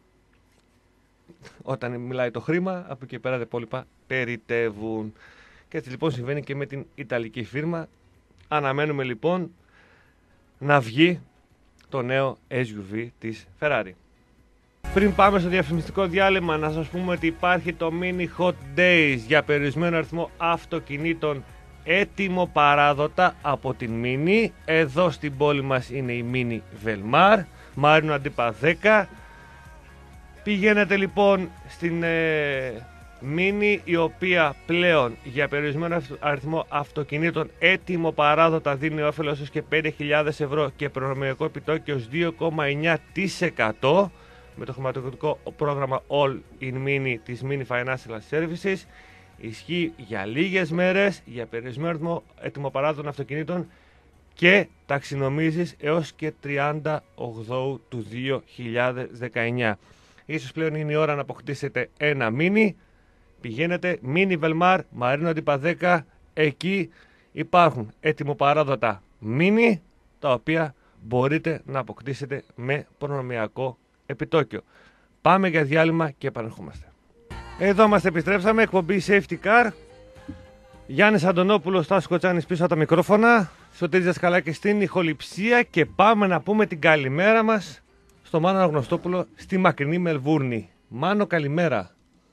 Όταν μιλάει το χρήμα, από εκεί πέρα τα υπόλοιπα περιτεύουν. Και έτσι λοιπόν συμβαίνει και με την Ιταλική φίρμα. Αναμένουμε λοιπόν να βγει το νέο ες γιου βι της Ferrari. Πριν πάμε στο διαφημιστικό διάλειμμα, να σας πούμε ότι υπάρχει το Mini Hot Days για περιορισμένο αριθμό αυτοκινήτων έτοιμο παράδοτα από την Mini. Εδώ στην πόλη μας είναι η Mini Velmar, Μάρινο Αντίπα δέκα. Πηγαίνετε λοιπόν στην ε, Mini, η οποία πλέον για περιορισμένο αριθμό αυτοκινήτων έτοιμο παράδοτα δίνει όφελος έως και πέντε χιλιάδες ευρώ και προνομιακό επιτόκιο δύο κόμμα εννιά τοις εκατό με το χρηματοδοτικό πρόγραμμα All in Mini της Mini Financial Services. Ισχύει για λίγες μέρες για περιορισμένο αριθμό έτοιμο παράδοτων αυτοκινήτων και ταξινομίζεις έως και τριάντα οκτώ του δύο χιλιάδες δεκαεννιά. Ίσως πλέον είναι η ώρα να αποκτήσετε ένα Mini. Πηγαίνετε Mini Velmar, Μαρίνο Αντίπα δέκα, εκεί υπάρχουν έτοιμο παράδοτα Mini, τα οποία μπορείτε να αποκτήσετε με προνομιακό επιτόκιο. Πάμε για διάλειμμα και επανερχόμαστε. Εδώ μας επιστρέψαμε, εκπομπή Safety Car. Γιάννης Αντωνόπουλος, Τάσος Κοτσάνης πίσω από τα μικρόφωνα, Σωτήρης Δασκαλάκης στην ηχοληψία και πάμε να πούμε την καλημέρα μας στο Μάνο Αγνωστόπουλο στη μακρινή Μελβούρνη. Μάνο, καλημέρα.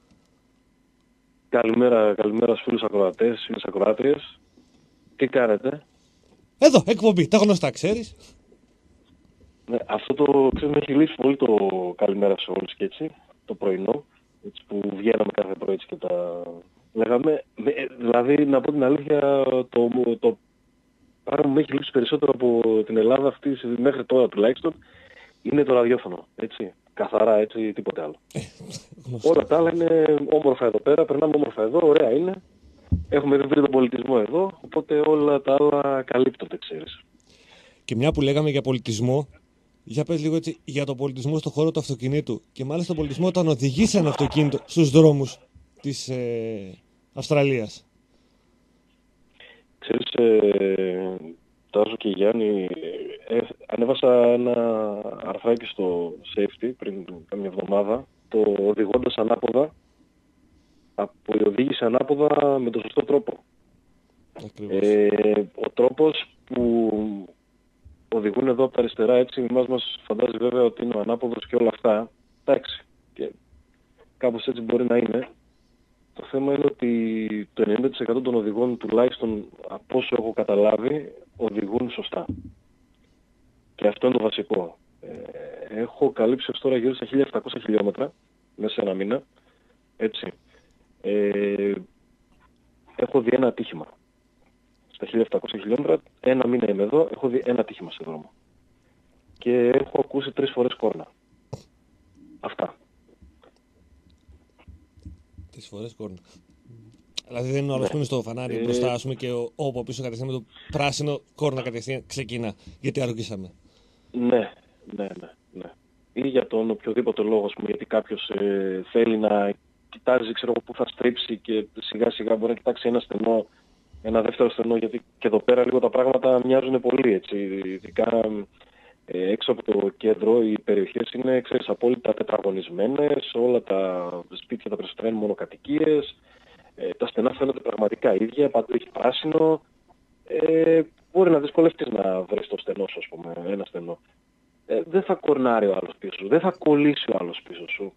Καλημέρα, καλημέρα στους φίλους ακροατές, φίλες ακροάτριες. Τι κάνετε? Εδώ, εκπομπή, τα γνωστά ξέρεις. Ναι, αυτό το ξέρεις, με έχει λύσει πολύ το καλημέρα σε όλους και έτσι, το πρωινό, έτσι, που βγαίναμε κάθε πρωί έτσι και τα λέγαμε. Δηλαδή, να πω την αλήθεια, το, το πράγμα που με έχει λύσει περισσότερο από την Ελλάδα αυτή μέχρι τώρα τουλάχιστον, είναι το ραδιόφωνο, έτσι. Καθαρά, έτσι, τίποτε άλλο. Όλα τα άλλα είναι όμορφα εδώ πέρα, περνάμε όμορφα εδώ, ωραία είναι. Έχουμε βρει τον πολιτισμό εδώ, οπότε όλα τα άλλα καλύπτονται, ξέρεις. Και μια που λέγαμε για πολιτισμό, για πες λίγο έτσι για τον πολιτισμό στον χώρο του αυτοκινήτου και μάλιστα τον πολιτισμό όταν οδηγείς ένα αυτοκίνητο στους δρόμους της ε, Αυστραλίας. Ξέρεις, ε, Τάσο και Γιάννη, ε, ανέβασα ένα αρθράκι στο Safety πριν καμιά εβδομάδα, το οδηγώντας ανάποδα, από η οδήγηση ανάποδα με τον σωστό τρόπο. Ε, ο τρόπος που οδηγούν εδώ από τα αριστερά, έτσι, μας μας φαντάζει βέβαια ότι είναι ο ανάποδος και όλα αυτά. Εντάξει, και κάπως έτσι μπορεί να είναι. Το θέμα είναι ότι το ενενήντα τοις εκατό των οδηγών, τουλάχιστον από όσο έχω καταλάβει, οδηγούν σωστά. Και αυτό είναι το βασικό. Ε, έχω καλύψει έως τώρα γύρω στα χίλια επτακόσια χιλιόμετρα μέσα σε ένα μήνα. Έτσι. Ε, έχω δει ένα ατύχημα. Στα χίλια επτακόσια χιλιόμετρα, ένα μήνα είμαι εδώ, έχω δει ένα ατύχημα σε δρόμο. Και έχω ακούσει τρεις φορές κόρνα. Αυτά. Τρεις φορές κόρνα. Δηλαδή δεν είναι ο άλλος που είναι στο φανάρι ε... μπροστά, ας πούμε, και ο από πίσω κατευθείαν με το πράσινο κόρνα κατευθείαν ξεκινά. Γιατί αργήσαμε. Ναι, ναι, ναι, ναι. Ή για τον οποιοδήποτε λόγο, ας πούμε, γιατί κάποιος ε, θέλει να κοιτάζει ξέρω, πού θα στρίψει και σιγά σιγά μπορεί να κοιτάξει ένα στενό, ένα δεύτερο στενό, γιατί και εδώ πέρα λίγο τα πράγματα μοιάζουν πολύ, έτσι, ειδικά ε, έξω από το κέντρο οι περιοχές είναι, ξέρεις, απόλυτα τετραγωνισμένες, όλα τα σπίτια τα περισσότερα είναι μονοκατοικίες, ε, τα στενά φαίνονται πραγματικά ίδια, παντού έχει πράσινο, ε, μπορεί να δυσκολευτείς να βρεις το στενό σου, ας πούμε, ένα στενό. Ε, δεν θα κορνάρει ο άλλος πίσω σου, δεν θα κολλήσει ο άλλος πίσω σου.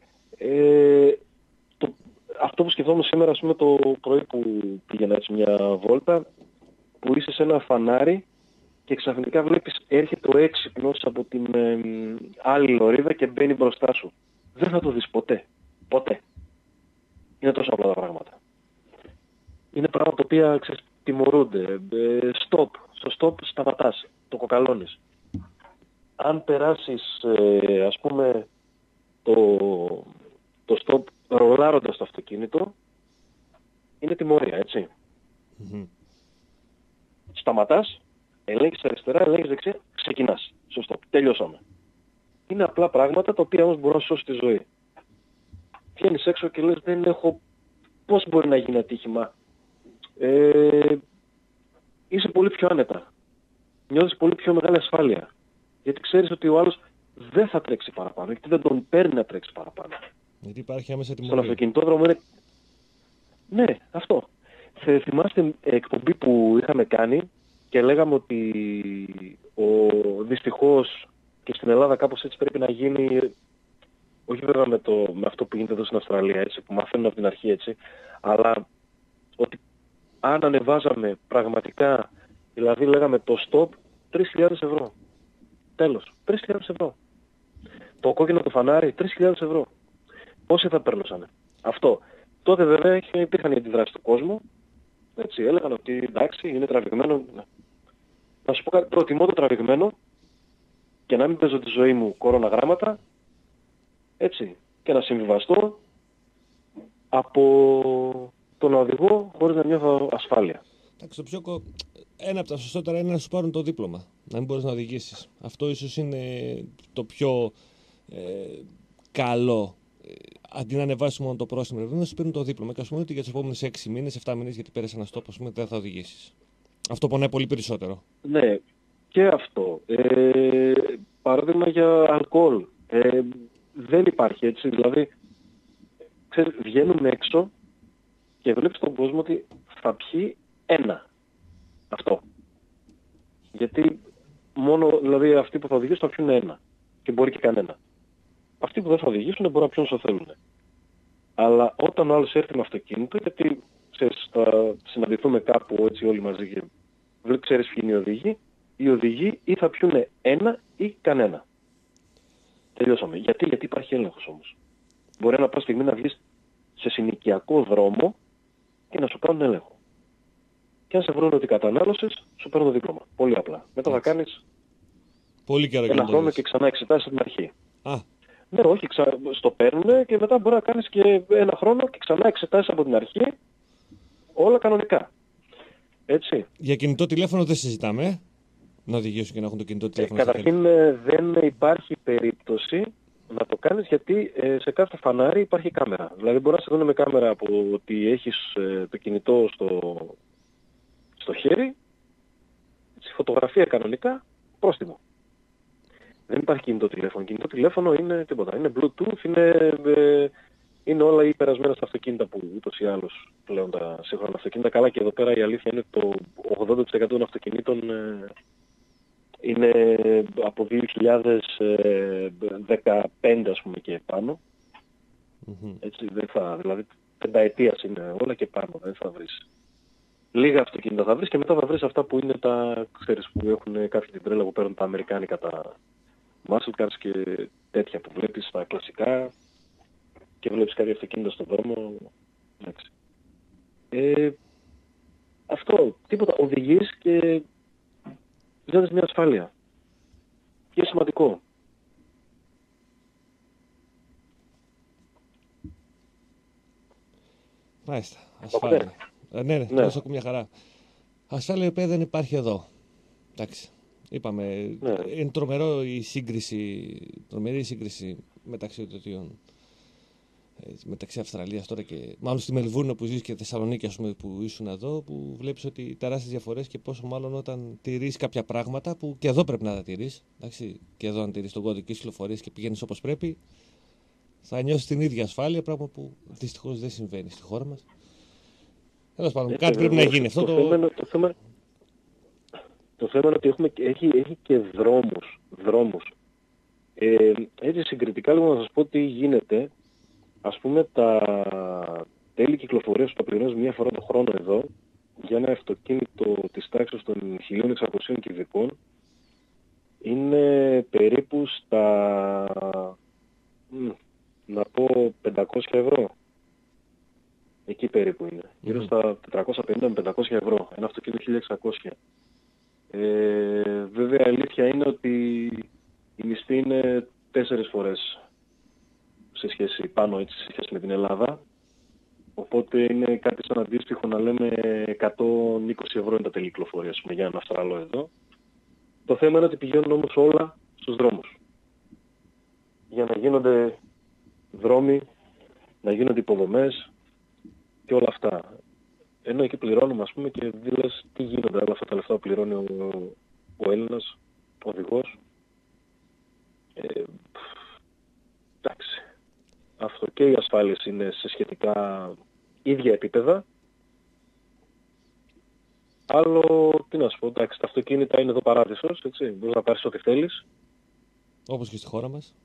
Ε, το, αυτό που σκεφτόμουν σήμερα, ας πούμε, το πρωί που πήγαινα έτσι μια βόλτα, που είσαι σε ένα φανάρι και ξαφνικά βλέπεις έρχεται ο έξυπνος από την ε, άλλη λωρίδα και μπαίνει μπροστά σου. Δεν θα το δεις ποτέ. Ποτέ. Είναι τόσο απλά τα πράγματα. Είναι πράγματα τα οποία, ξέρεις, τιμωρούνται. Ε, stop. Στο stop σταματάς. Το κοκαλώνεις. Αν περάσεις, ε, ας πούμε, το, το stop ρολάροντας το αυτοκίνητο, είναι τιμωρία, έτσι. Mm-hmm. Σταματάς, ελέγχεις αριστερά, ελέγχεις δεξιά, ξεκινάς. Σωστό. Τελειώσαμε. Είναι απλά πράγματα τα οποία όμως μπορούν να σώσει τη ζωή. Βγαίνεις έξω και λες δεν έχω... Πώς μπορεί να γίνει ατύχημα. Ε, είσαι πολύ πιο άνετα. Νιώθεις πολύ πιο μεγάλη ασφάλεια. Γιατί ξέρεις ότι ο άλλος δεν θα τρέξει παραπάνω. Γιατί δεν τον παίρνει να τρέξει παραπάνω. Γιατί υπάρχει άμεσα τιμωρία. Στον αυτοκινητόδρομο είναι... Ναι, αυτό. Θε, θυμάστε εκπομπή που είχαμε κάνει και λέγαμε ότι ο, δυστυχώς και στην Ελλάδα κάπως έτσι πρέπει να γίνει, όχι βέβαια με, το, με αυτό που γίνεται εδώ στην Αυστραλία, έτσι, που μαθαίνουν από την αρχή, έτσι, αλλά ότι αν ανεβάζαμε πραγματικά, δηλαδή λέγαμε το stop, τρεις χιλιάδες ευρώ. Τέλος, τρεις χιλιάδες ευρώ. Το κόκκινο το φανάρι, τρεις χιλιάδες ευρώ. Πόσοι θα παίρνωσαν. Αυτό. Τότε βέβαια υπήρχαν οι αντιδράσεις του κόσμου. Έτσι, έλεγαν ότι εντάξει, είναι τραβηγμένο. Να σου πω κάτι, προτιμώ το τραβηγμένο και να μην παίζω τη ζωή μου κοροναγράμματα, έτσι, και να συμβιβαστώ από το να οδηγώ χωρίς να νιώθω ασφάλεια. Εντάξει, το πιο κο... ένα από τα σωστότερα είναι να σου πάρουν το δίπλωμα, να μην μπορείς να οδηγήσεις. Αυτό ίσως είναι το πιο ε, καλό. Αντί να ανεβάσει μόνο το πρόστιμο, δηλαδή να σου παίρνουν το δίπλωμα και α πούμε ότι για του επόμενου έξι μήνες, επτά μήνες, γιατί πέρασε ένα στόπ, δεν θα οδηγήσεις. Αυτό πονάει πολύ περισσότερο. Ναι, και αυτό. Ε, παράδειγμα για αλκοόλ. Ε, δεν υπάρχει έτσι. Δηλαδή, ξέρεις, βγαίνουμε έξω και βλέπεις τον κόσμο ότι θα πιει ένα. Αυτό. Γιατί μόνο δηλαδή, αυτοί που θα οδηγήσουν θα πιούν ένα. Και μπορεί και κανένα. Αυτοί που δεν θα οδηγήσουν μπορεί να πιούν όσο θέλουν. Αλλά όταν ο άλλος έρθει με αυτοκίνητο, γιατί ξέρεις, θα συναντηθούμε κάπου έτσι όλοι μαζί και δεν ξέρεις ποιοι είναι οι οδηγοί, οι οδηγοί ή θα πιούν ένα ή κανένα. Τελειώσαμε. Γιατί, γιατί υπάρχει έλεγχος όμως. Μπορεί να πας στιγμή να βγεις σε συνοικιακό δρόμο και να σου κάνουν έλεγχο. Και αν σε βρουν ότι κατανάλωσες, σου παίρνουν το δίπλωμα. Πολύ απλά. Μετά θα κάνεις πολύ ένα χρόνο και ξανά εξετάσεις από την αρχή. Α. Ναι, όχι, ξα... στο παίρνουν και μετά μπορεί να κάνεις και ένα χρόνο και ξανά εξετάσεις από την αρχή όλα κανονικά. Έτσι. Για κινητό τηλέφωνο δεν συζητάμε. Να οδηγήσουν και να έχουν το κινητό τηλέφωνο. Ε, καταρχήν ε, δεν υπάρχει περίπτωση να το κάνεις γιατί ε, σε κάθε φανάρι υπάρχει κάμερα. Δηλαδή μπορεί να σε δουν με κάμερα από ότι έχεις ε, το κινητό στο, στο χέρι, στη φωτογραφία κανονικά, πρόστιμο. Δεν υπάρχει κινητό τηλέφωνο. Κινητό τηλέφωνο είναι τίποτα. Είναι Bluetooth, είναι, ε, είναι όλα υπερασμένα στα αυτοκίνητα που ούτως ή άλλως πλέον τα σύγχρονα αυτοκίνητα. Καλά και εδώ πέρα η αλήθεια είναι ότι το ογδόντα τοις εκατό των αυτοκινήτων ε, είναι από δύο χιλιάδες δεκαπέντε ας πούμε και πάνω. Mm-hmm. Έτσι δεν θα, δηλαδή πενταετίας είναι όλα και πάνω. Δεν θα βρεις. Λίγα αυτοκίνητα θα βρεις και μετά θα βρεις αυτά που είναι τα, ξέρεις, που έχουν κάποια την τρέλα που παίρνουν τα αμερικάνικα, τα muscle cars και τέτοια που βλέπεις τα κλασικά και βλέπεις κάποια αυτοκίνητα στον δρόμο. Ε, αυτό, τίποτα, οδηγείς και ζητάς μια ασφάλεια. Και είναι σημαντικό. Μάλιστα, ασφάλεια. Ε, ναι, ναι, ναι. Ακούω μια χαρά. Ασφάλεια η δεν υπάρχει εδώ. Εντάξει. Είπαμε, ναι. Είναι τρομερό η σύγκριση, τρομερή η σύγκριση μεταξύ των μεταξύ Αυστραλίας τώρα και. Μάλλον στη Μελβούρνο που ζεις και Θεσσαλονίκη, ας πούμε, που ήσουν εδώ, που βλέπεις ότι τεράστιες διαφορές και πόσο μάλλον όταν τηρείς κάποια πράγματα που και εδώ πρέπει να τα τηρείς. Εντάξει, και εδώ, αν τηρείς τον κώδικα κυκλοφορίας και πηγαίνεις όπως πρέπει, θα νιώσεις την ίδια ασφάλεια, πράγμα που δυστυχώς δεν συμβαίνει στη χώρα μας. Τέλος πάντων, Ε, κάτι πρέπει να γίνει. Αυτό το, το... θέμα, είναι- το, θέμα, το θέμα είναι ότι έχουμε, έχει, έχει και δρόμους. δρόμους. Ε, έτσι συγκριτικά λίγο να σας πω τι γίνεται. Ας πούμε τα τέλη κυκλοφορίας που τα πληρώνεις μία φορά το χρόνο εδώ για ένα αυτοκίνητο της τάξης των χίλια εξακοσίων κυβικών είναι περίπου στα, μ, να πω, πεντακόσια ευρώ. Εκεί περίπου είναι. Γύρω στα τετρακόσια πενήντα με πεντακόσια ευρώ. Ένα αυτοκίνητο χίλια εξακόσια. Ε, βέβαια η αλήθεια είναι ότι η μισθή είναι τέσσερις φορές σε σχέση, πάνω έτσι, σε σχέση με την Ελλάδα. Οπότε είναι κάτι σαν αντίστοιχο να λέμε εκατόν είκοσι ευρώ είναι τα τέλη κυκλοφορίας για ένα Αυστραλό εδώ. Το θέμα είναι ότι πηγαίνουν όμως όλα στους δρόμους. Για να γίνονται δρόμοι, να γίνονται υποδομές και όλα αυτά. Ενώ εκεί πληρώνουμε, ας πούμε, και δήλες τι γίνονται όλα αυτά τα λεφτά που πληρώνει ο, ο Έλληνας οδηγός. Ε, εντάξει. Αυτό και οι ασφάλειες είναι σε σχετικά ίδια επίπεδα. Άλλο, τι να σου πω, εντάξει, τα αυτοκίνητα είναι εδώ παράδεισος, έτσι, μπορείς να πάρεις ό,τι θέλεις. Όπως και στη χώρα μας.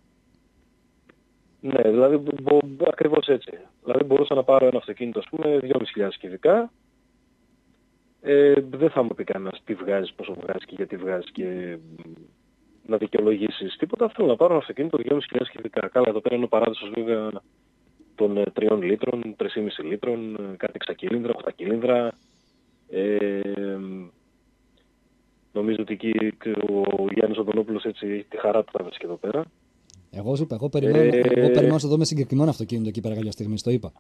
Ναι, δηλαδή μπο, μπο, ακριβώς έτσι. Δηλαδή μπορούσα να πάρω ένα αυτοκίνητο, ας πούμε, δυόμισι χιλιάδες κυβικά. Ε, δεν θα μου πει κανένας τι βγάζεις, πόσο βγάζεις και γιατί βγάζεις και να δικαιολογήσεις τίποτα. Θέλω να πάρω ένα αυτοκίνητο δυόμισι χιλιάδες κυβικά. Καλά, εδώ πέρα είναι ο παράδεισος βέβαια των ε, τριών λίτρων, τρία κόμμα πέντε λίτρων, κάτι εξακυλίνδρα, οχτακυλίνδρα. Ε, νομίζω ότι εκεί ο Γιάννης Οδωνόπουλος έτσι έχει τη χαρά του θα βρίσκει εδώ πέρα. Εγώ σου είπα, εγώ περιμένω, Ε, εγώ περιμένω να σε δω με συγκεκριμένο αυτοκίνητο εκεί πέρα κάποια στιγμή, το είπα.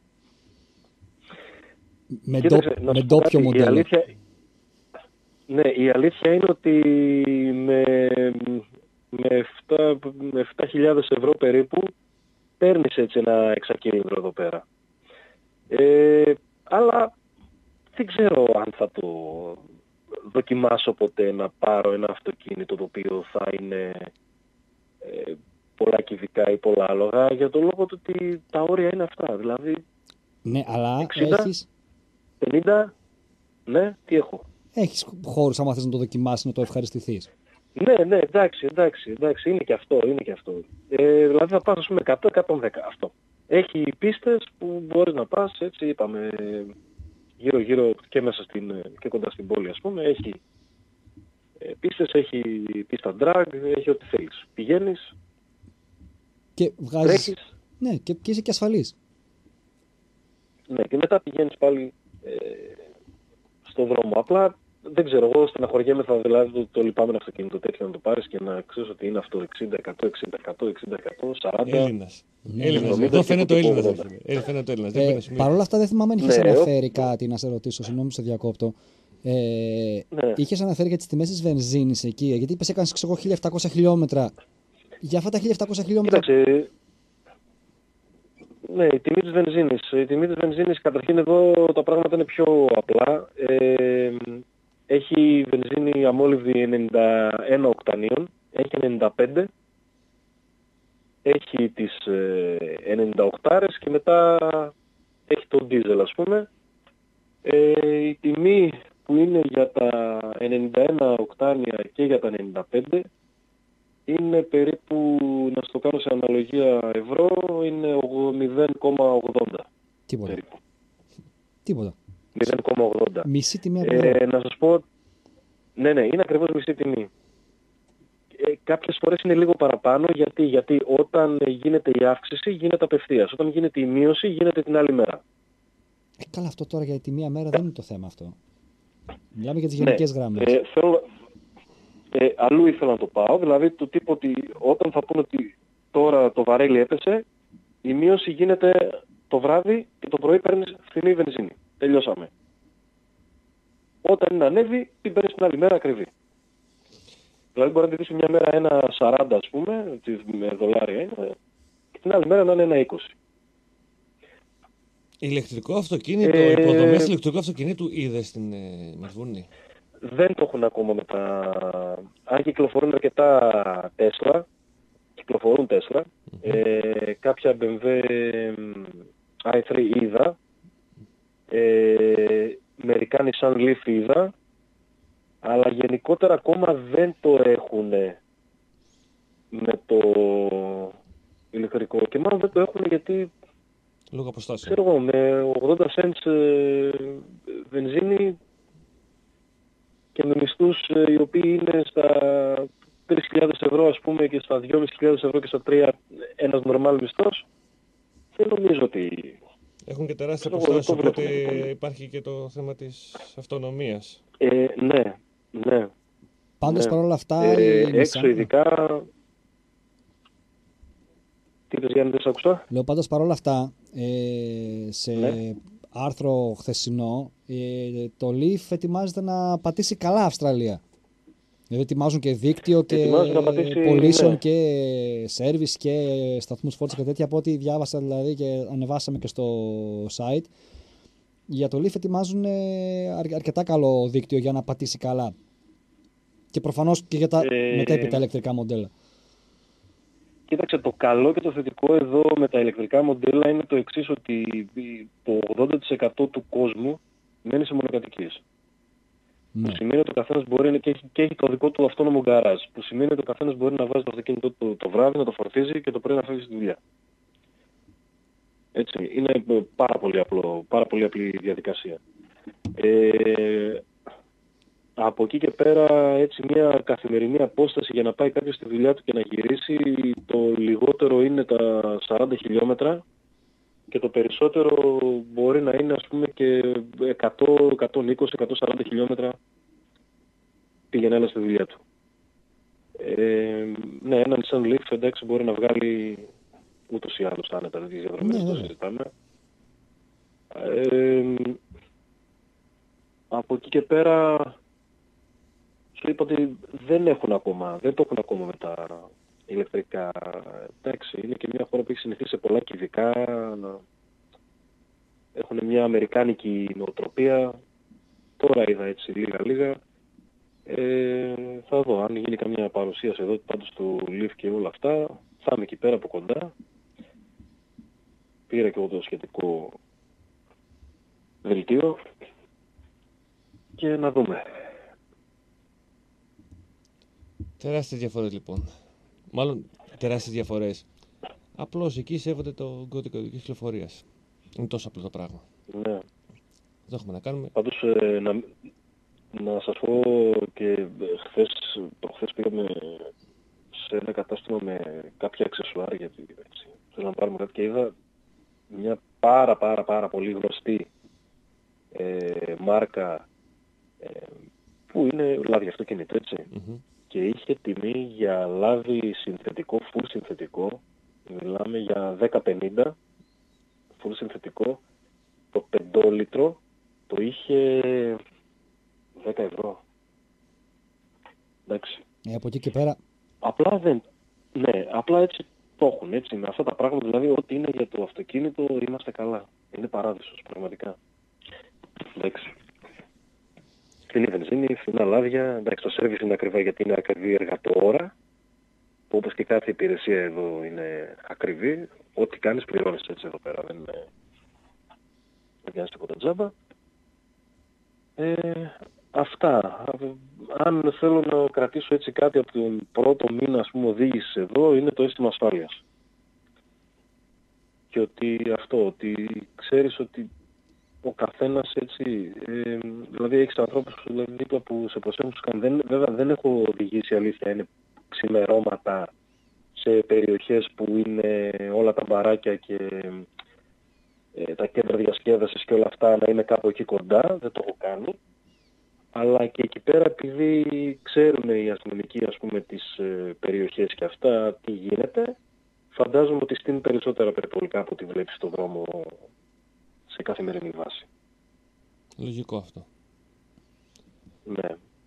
Με, Κοίταξε, ντο, να με σου πω ντόπιο κάτι, η μοντέλο. αλήθεια, ναι, η αλήθεια είναι ότι με, με, επτά, με επτά χιλιάδες ευρώ περίπου παίρνεις έτσι ένα εξακύλινδρο εδώ πέρα. Ε, αλλά δεν ξέρω αν θα το δοκιμάσω ποτέ να πάρω ένα αυτοκίνητο το οποίο θα είναι ε, πολλά κυβικά ή πολλά άλογα για τον λόγο του ότι τα όρια είναι αυτά. Δηλαδή Ναι, αλλά εξήντα, έχεις, πενήντα, ναι, τι έχω. έχεις χώρους άμα θες να το δοκιμάσεις, να το ευχαριστηθείς. Ναι, ναι, εντάξει, εντάξει, εντάξει, είναι και αυτό, είναι και αυτό. Ε, δηλαδή θα πας, ας πούμε, εκατό με εκατόν δέκα, αυτό. Έχει πίστες που μπορείς να πας, έτσι είπαμε, γύρω-γύρω και μέσα στην, και κοντά στην πόλη, ας πούμε, έχει ε, πίστες, έχει πίστα drag, έχει ό,τι θέλεις. Πηγαίνεις, Και βγάζεις. τρέχεις, Ναι, και, και είσαι και ασφαλής. ναι, και μετά πηγαίνεις πάλι ε, στον δρόμο. Απλά δεν ξέρω, εγώ στεναχωριέμαι, θα δηλαδή το, το λυπάμαι ένα αυτοκίνητο τέτοιο να το πάρεις και να ξέρεις ότι είναι αυτό εξήντα, εκατό, εξήντα, εκατό, εξήντα, εκατό, σαράντα. Έλληνας. Ναι, Έλληνας. εβδομήντα Εδώ και φαίνεται ο τύπου Έλληνας. ογδόντα. Ε, φαίνεται ο Έλληνας. Δεν Ε, παίρνει σημείο. Παρ' όλα αυτά δεν θυμάμαι αν είχες Ναι, αναφέρει ο- κάτι, να σε ρωτήσω, συγγνώμη που σε διακόπτω. Ε, Ναι. Είχες αναφέρει για τις τιμές της βενζίνης εκεί, γιατί είπες έκανες ξέρω, χίλια επτακόσια χιλιόμετρα. Για αυτά τα χίλια επτακόσια χιλιόμετρα. Κοίταξε, ναι, η τιμή της βενζίνης. Η τιμή της βενζίνης, καταρχήν εδώ τα πράγματα είναι πιο απλά. Ε, έχει βενζίνη αμόλυβδη ενενήντα ένα οκτανίων, έχει ενενήντα πέντε, έχει τις ε, ενενήντα οκτώ και μετά έχει το ντίζελ, ας πούμε. Ε, η τιμή που είναι για τα ενενήντα ένα οκτάνια και για τα ενενήντα πέντε είναι περίπου, να στο κάνω σε αναλογία ευρώ, είναι μηδέν κόμμα ογδόντα Τίποτα. περίπου. Τίποτα. μηδέν κόμμα ογδόντα. Μισή τιμή από εδώ. Ε, να σας πω, ναι, ναι, είναι ακριβώς μισή τιμή. Ε, κάποιες φορές είναι λίγο παραπάνω, γιατί, γιατί όταν γίνεται η αύξηση γίνεται απευθείας. Όταν γίνεται η μείωση γίνεται την άλλη μέρα. Ε, καλά, αυτό τώρα για τη μία μέρα δεν είναι το θέμα αυτό. Μιλάμε για τις Ναι, γενικές γραμμές. ε, θέλω, ε, αλλού ήθελα να το πάω, δηλαδή του τύπου ότι όταν θα πούνε ότι τώρα το βαρέλι έπεσε, η μείωση γίνεται το βράδυ και το πρωί παίρνεις φθηνή βενζίνη. Τελειώσαμε. Όταν είναι ανέβει, την παίρνεις την άλλη μέρα ακριβή. Δηλαδή μπορεί να τη δεις μια μέρα ένα σαράντα, ας πούμε, με δολάρια είναι, και την άλλη μέρα να είναι ένα είκοσι. Ηλεκτρικό αυτοκίνητο, Ε, υποδομές ηλεκτρικού αυτοκινήτου είδες στην ε, Μελβούρνη? Δεν το έχουν ακόμα με τα... Αν κυκλοφορούν αρκετά Tesla, κυκλοφορούν Tesla, Mm-hmm. ε, κάποια μπι εμ ντάμπλιου άι θρι είδα, ε, μερικά Nissan Leaf είδα, αλλά γενικότερα ακόμα δεν το έχουν με το ηλεκτρικό. Και μάλλον δεν το έχουν γιατί, Λόγω αποστάσεων. ξέρω εγώ, με ογδόντα cents ε, βενζίνη και με μισθούς ε, οι οποίοι είναι στα τρεις χιλιάδες ευρώ ας πούμε και στα δυόμισι χιλιάδες ευρώ και στα τρία ένας νορμάλ μισθός, δεν νομίζω ότι... Έχουν και τεράστιες Εγώ δεν αποστάσεις, το οπότε βλέπω πολύ. υπάρχει και το θέμα της αυτονομίας. Ε, ναι, ναι. Πάντως ναι. παρόλα αυτά Ε, η έξω Nissan- ειδικά... Τι είπες Γιάννη, δεν σ' άκουσα? Λέω πάντως παρόλα αυτά, ε, σε Ναι. άρθρο χθεσινό, ε, το Leaf ετοιμάζεται να πατήσει καλά Αυστραλία. Δηλαδή ετοιμάζουν και δίκτυο και Ετοιμάζουν να πατήσει, πωλήσεων ναι. και service και σταθμούς φόρτισης και τέτοια. Από ό,τι διάβασα δηλαδή και ανεβάσαμε και στο site, για το Leaf ετοιμάζουν ε, αρ- αρκετά καλό δίκτυο για να πατήσει καλά. Και προφανώς και για τα Ε, μετέπειτα ηλεκτρικά μοντέλα. Κοίταξε, το καλό και το θετικό εδώ με τα ηλεκτρικά μοντέλα είναι το εξής, ότι το ογδόντα τοις εκατό του κόσμου μένει σε μονοκατοικίες. Ναι. Που σημαίνει ότι ο καθένας μπορεί να και έχει, και έχει το δικό του αυτόνομο γκαράζ. Που σημαίνει ότι ο καθένας μπορεί να βάζει το αυτοκίνητό του το βράδυ, να το φορτίζει και το πρωί να φεύγει στη δουλειά. Έτσι, είναι πάρα πολύ, απλό, πάρα πολύ απλή διαδικασία. Ε, από εκεί και πέρα, έτσι, μια καθημερινή απόσταση για να πάει κάποιος στη δουλειά του και να γυρίσει, το λιγότερο είναι τα σαράντα χιλιόμετρα και το περισσότερο μπορεί να είναι, ας πούμε, και εκατό, εκατόν είκοσι, εκατόν σαράντα χιλιόμετρα πήγαινε ένα στη δουλειά του. Ε, ναι, έναν Nissan Leaf, εντάξει, μπορεί να βγάλει ούτως ή άλλως άνετα τις διαδρομές, Ναι, το βέβαια. συζητάμε. Ε, από εκεί και πέρα, σου είπα ότι δεν έχουν ακόμα, δεν το έχουν ακόμα με τα ηλεκτρικά. Εντάξει, είναι και μια χώρα που έχει συνηθίσει σε πολλά κυβικά, να έχουν μια αμερικάνικη νοοτροπία. Τώρα είδα έτσι λίγα-λίγα. Ε, θα δω αν γίνει καμία παρουσίαση εδώ πάντως του Leaf και όλα αυτά. Θα είμαι εκεί πέρα από κοντά. Πήρα και εγώ το σχετικό δελτίο και να δούμε. Τεράστιες διαφορές λοιπόν. Μάλλον τεράστιες διαφορές. Απλώς εκεί σέβονται το κώδικα οδικής κυκλοφορίας. Είναι τόσο απλό το πράγμα. Ναι. Δεν έχουμε να κάνουμε. Πάντως ε, να, να σας πω και ε, χθες, προχθές πήγαμε σε ένα κατάστημα με κάποια αξεσουάρ γιατί έτσι, θέλω να πάρουμε κάτι και είδα μια πάρα πάρα πάρα πολύ γνωστή ε, μάρκα ε, που είναι λάδι αυτοκίνητο, έτσι. Mm-hmm. Και είχε τιμή για λάδι συνθετικό, full συνθετικό, μιλάμε για δέκα πενήντα, full συνθετικό, το πεντόλιτρο το είχε δέκα ευρώ. Εντάξει. Ε, από εκεί και πέρα. Απλά δεν, ναι, απλά έτσι το έχουν, έτσι, με αυτά τα πράγματα, δηλαδή ό,τι είναι για το αυτοκίνητο είμαστε καλά. Είναι παράδεισος, πραγματικά. Εντάξει. Φθηνή βενζίνη, φθηνά λάδια, εντάξει, το σέρβις είναι ακριβά γιατί είναι ακριβή εργατόρα, που όπως και κάθε υπηρεσία εδώ είναι ακριβή, ό,τι κάνεις πληρώνεις, έτσι, εδώ πέρα, δεν είναι, δεν κάνεις τίποτα τζάμπα. Ε, αυτά. Αν θέλω να κρατήσω έτσι κάτι από τον πρώτο μήνα, ας πούμε, οδήγησης εδώ, είναι το αίσθημα ασφάλειας. Και ότι αυτό, ότι ξέρεις ότι ο καθένας έτσι, ε, δηλαδή έχεις ανθρώπους δηλαδή, δίπλα που σε προσέχουν, δεν, βέβαια δεν έχω οδηγήσει, αλήθεια, είναι ξημερώματα σε περιοχές που είναι όλα τα μπαράκια και ε, τα κέντρα διασκέδασης και όλα αυτά να είναι κάπου εκεί κοντά, δεν το έχω κάνει. Αλλά και εκεί πέρα, επειδή ξέρουν οι αστυνομικοί, ας πούμε, τις ε, περιοχές και αυτά, τι γίνεται, φαντάζομαι ότι στείνουν περισσότερα περιπολικά από ό,τι βλέπεις στον δρόμο σε καθημερινή βάση. Λογικό αυτό. Ναι.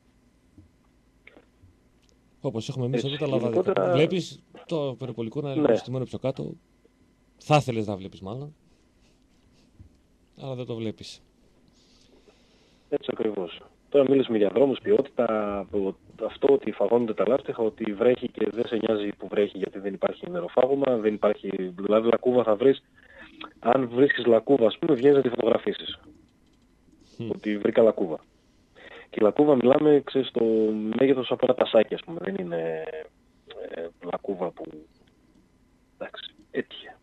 Όπως έχουμε εμείς Έτσι, εδώ τα λαδάδικα. γενικότερα... Βλέπεις το περιπολικό να είναι ναι. στημένο πιο κάτω. Θα ήθελες να βλέπεις μάλλον. αλλά δεν το βλέπεις. Έτσι ακριβώς. Τώρα μιλήσουμε για δρόμους, ποιότητα, αυτό ότι φαγώνονται τα λάστιχα, ότι βρέχει και δεν σε νοιάζει που βρέχει γιατί δεν υπάρχει νεροφάγωμα, δεν υπάρχει, δηλαδή λακκούβα θα βρεις, αν βρίσκεις λακκούβα ας πούμε βγαίνεις να τη φωτογραφίσεις. Mm. Ότι βρήκα λακκούβα. Και η λακκούβα μιλάμε, ξέρεις, στο μέγεθος από ένα τασάκι ας πούμε, δεν είναι ε, λακκούβα που, εντάξει, έτυχε.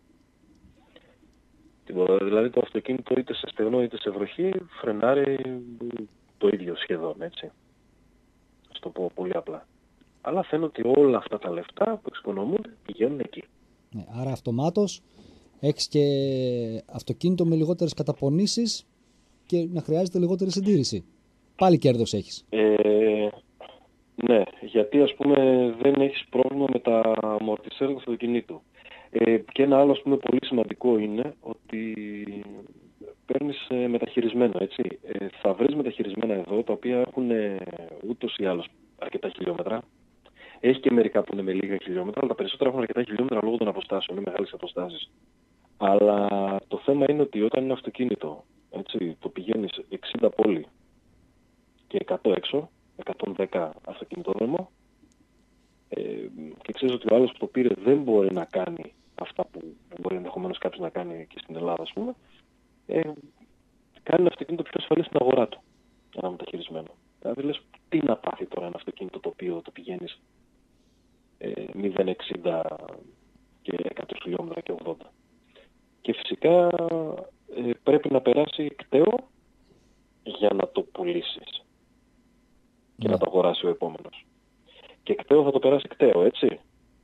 Δηλαδή το αυτοκίνητο είτε σε στεγνό είτε σε βροχή φρενάρει το ίδιο σχεδόν, έτσι. Ας το πω πολύ απλά. Αλλά φαίνεται ότι όλα αυτά τα λεφτά που εξοικονομούνται πηγαίνουν εκεί. Ναι, άρα αυτομάτως έχεις και αυτοκίνητο με λιγότερες καταπονήσεις και να χρειάζεται λιγότερη συντήρηση. Πάλι κέρδος έχεις. Ε, ναι, γιατί ας πούμε δεν έχεις πρόβλημα με τα αμορτισέρ του αυτοκινήτου. Ε, και ένα άλλο ας πούμε πολύ σημαντικό είναι ότι παίρνεις ε, μεταχειρισμένα, έτσι. Ε, θα βρεις μεταχειρισμένα εδώ, τα οποία έχουν ε, ούτως ή άλλως αρκετά χιλιόμετρα. Έχει και μερικά που είναι με λίγα χιλιόμετρα, αλλά τα περισσότερα έχουν αρκετά χιλιόμετρα λόγω των αποστάσεων, είναι μεγάλες αποστάσεις. Αλλά το θέμα είναι ότι όταν είναι αυτοκίνητο, έτσι, το πηγαίνεις εξήντα πόλη και εκατό έξω, εκατόν δέκα αυτοκινητόδρομο, ε, και ξέρεις ότι ο άλλος που το πήρε δεν μπορεί να κάνει αυτά που μπορεί ενδεχομένως κάποιος να κάνει και στην Ελλάδα, ας πούμε, ε, κάνει ένα αυτοκίνητο πιο ασφαλή στην αγορά του, ένα μεταχειρισμένο. Δηλαδή λες, τι να πάθει τώρα ένα αυτοκίνητο το οποίο το πηγαίνεις ε, μηδέν εξήντα και εκατό χιλιόμετρα και ογδόντα. Και φυσικά ε, πρέπει να περάσει κταίο για να το πουλήσεις και yeah. να το αγοράσει ο επόμενος. Και κταίο θα το περάσει κταίο, έτσι.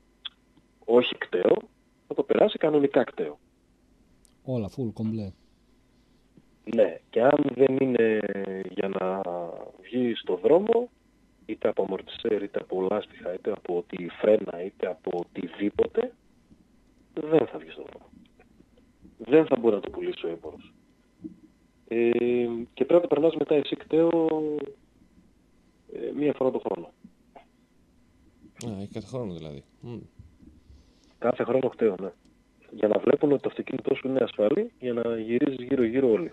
Όχι κταίο, θα το περάσει κανονικά κταίο. Όλα, full, complete. Ναι, και αν δεν είναι για να βγει στο δρόμο, είτε από αμορτισέρ, είτε από λάστιχα, είτε από τη φρένα, είτε από οτιδήποτε, δεν θα βγει στο δρόμο. Δεν θα μπορεί να το πουλήσει ο έμπορος. Ε, και πρέπει να περνάς μετά εσύ κταίο ε, μία φορά το χρόνο. Α, κάθε χρόνο δηλαδή. Mm. Κάθε χρόνο κταίο, ναι. Για να βλέπουν ότι το αυτοκίνητό σου είναι ασφαλή, για να γυρίζεις γύρω-γύρω όλοι.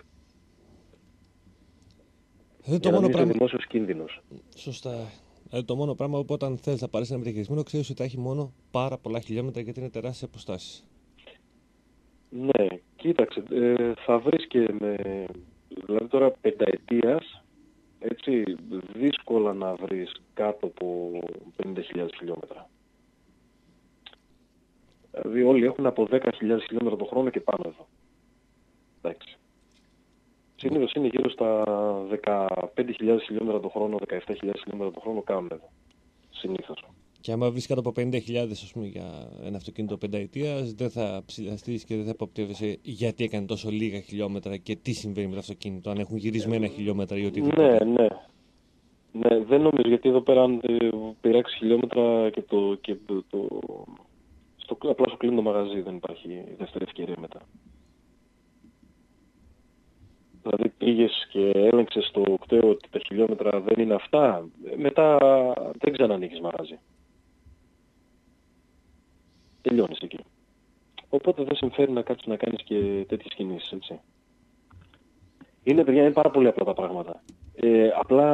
Δηλαδή το για μόνο να μην είσαι δημόσιος κίνδυνος. Σωστά. Δηλαδή το μόνο πράγμα που όταν θέλεις να πάρεις ένα μεταχειρισμένο, ξέρεις ότι θα έχει μόνο πάρα πολλά χιλιόμετρα γιατί είναι τεράστιες αποστάσεις. Ναι, κοίταξε, ε, θα βρεις και με, δηλαδή τώρα πενταετίας, έτσι, δύσκολα να βρεις κάτω από πενήντα χιλιάδες χιλιόμετρα. Δηλαδή όλοι έχουν από δέκα χιλιάδες χιλιόμετρα το χρόνο και πάνω εδώ. Εντάξει. Συνήθως είναι γύρω στα δεκαπέντε χιλιάδες χιλιόμετρα το χρόνο, δεκαεπτά χιλιάδες χιλιόμετρα το χρόνο κάνουν εδώ. Συνήθως. Και άμα βρεις κάτω από πενήντα χιλιάδες ας πούμε, για ένα αυτοκίνητο πενταετίας, δεν θα ψηλαστείς και δεν θα υποπτεύεσαι γιατί έκανε τόσο λίγα χιλιόμετρα και τι συμβαίνει με το αυτοκίνητο, αν έχουν γυρισμένα ε, χιλιόμετρα ή οτιδήποτε. Ναι, ναι. Ναι, δεν νομίζω γιατί εδώ πέρα αν πειράξει χιλιόμετρα και το, και το, το στο, απλά σου κλείνει το μαγαζί, δεν υπάρχει δεύτερη ευκαιρία μετά. Δηλαδή πήγες και έλεγξες το κταίο ότι τα χιλιόμετρα δεν είναι αυτά, μετά δεν ξανανοίγεις μαγαζί. Τελειώνεις εκεί. Οπότε δεν συμφέρει να κάτσεις να κάνεις και τέτοιες κινήσεις, έτσι. Είναι, παιδιά, είναι πάρα πολύ απλά τα πράγματα. Ε, απλά,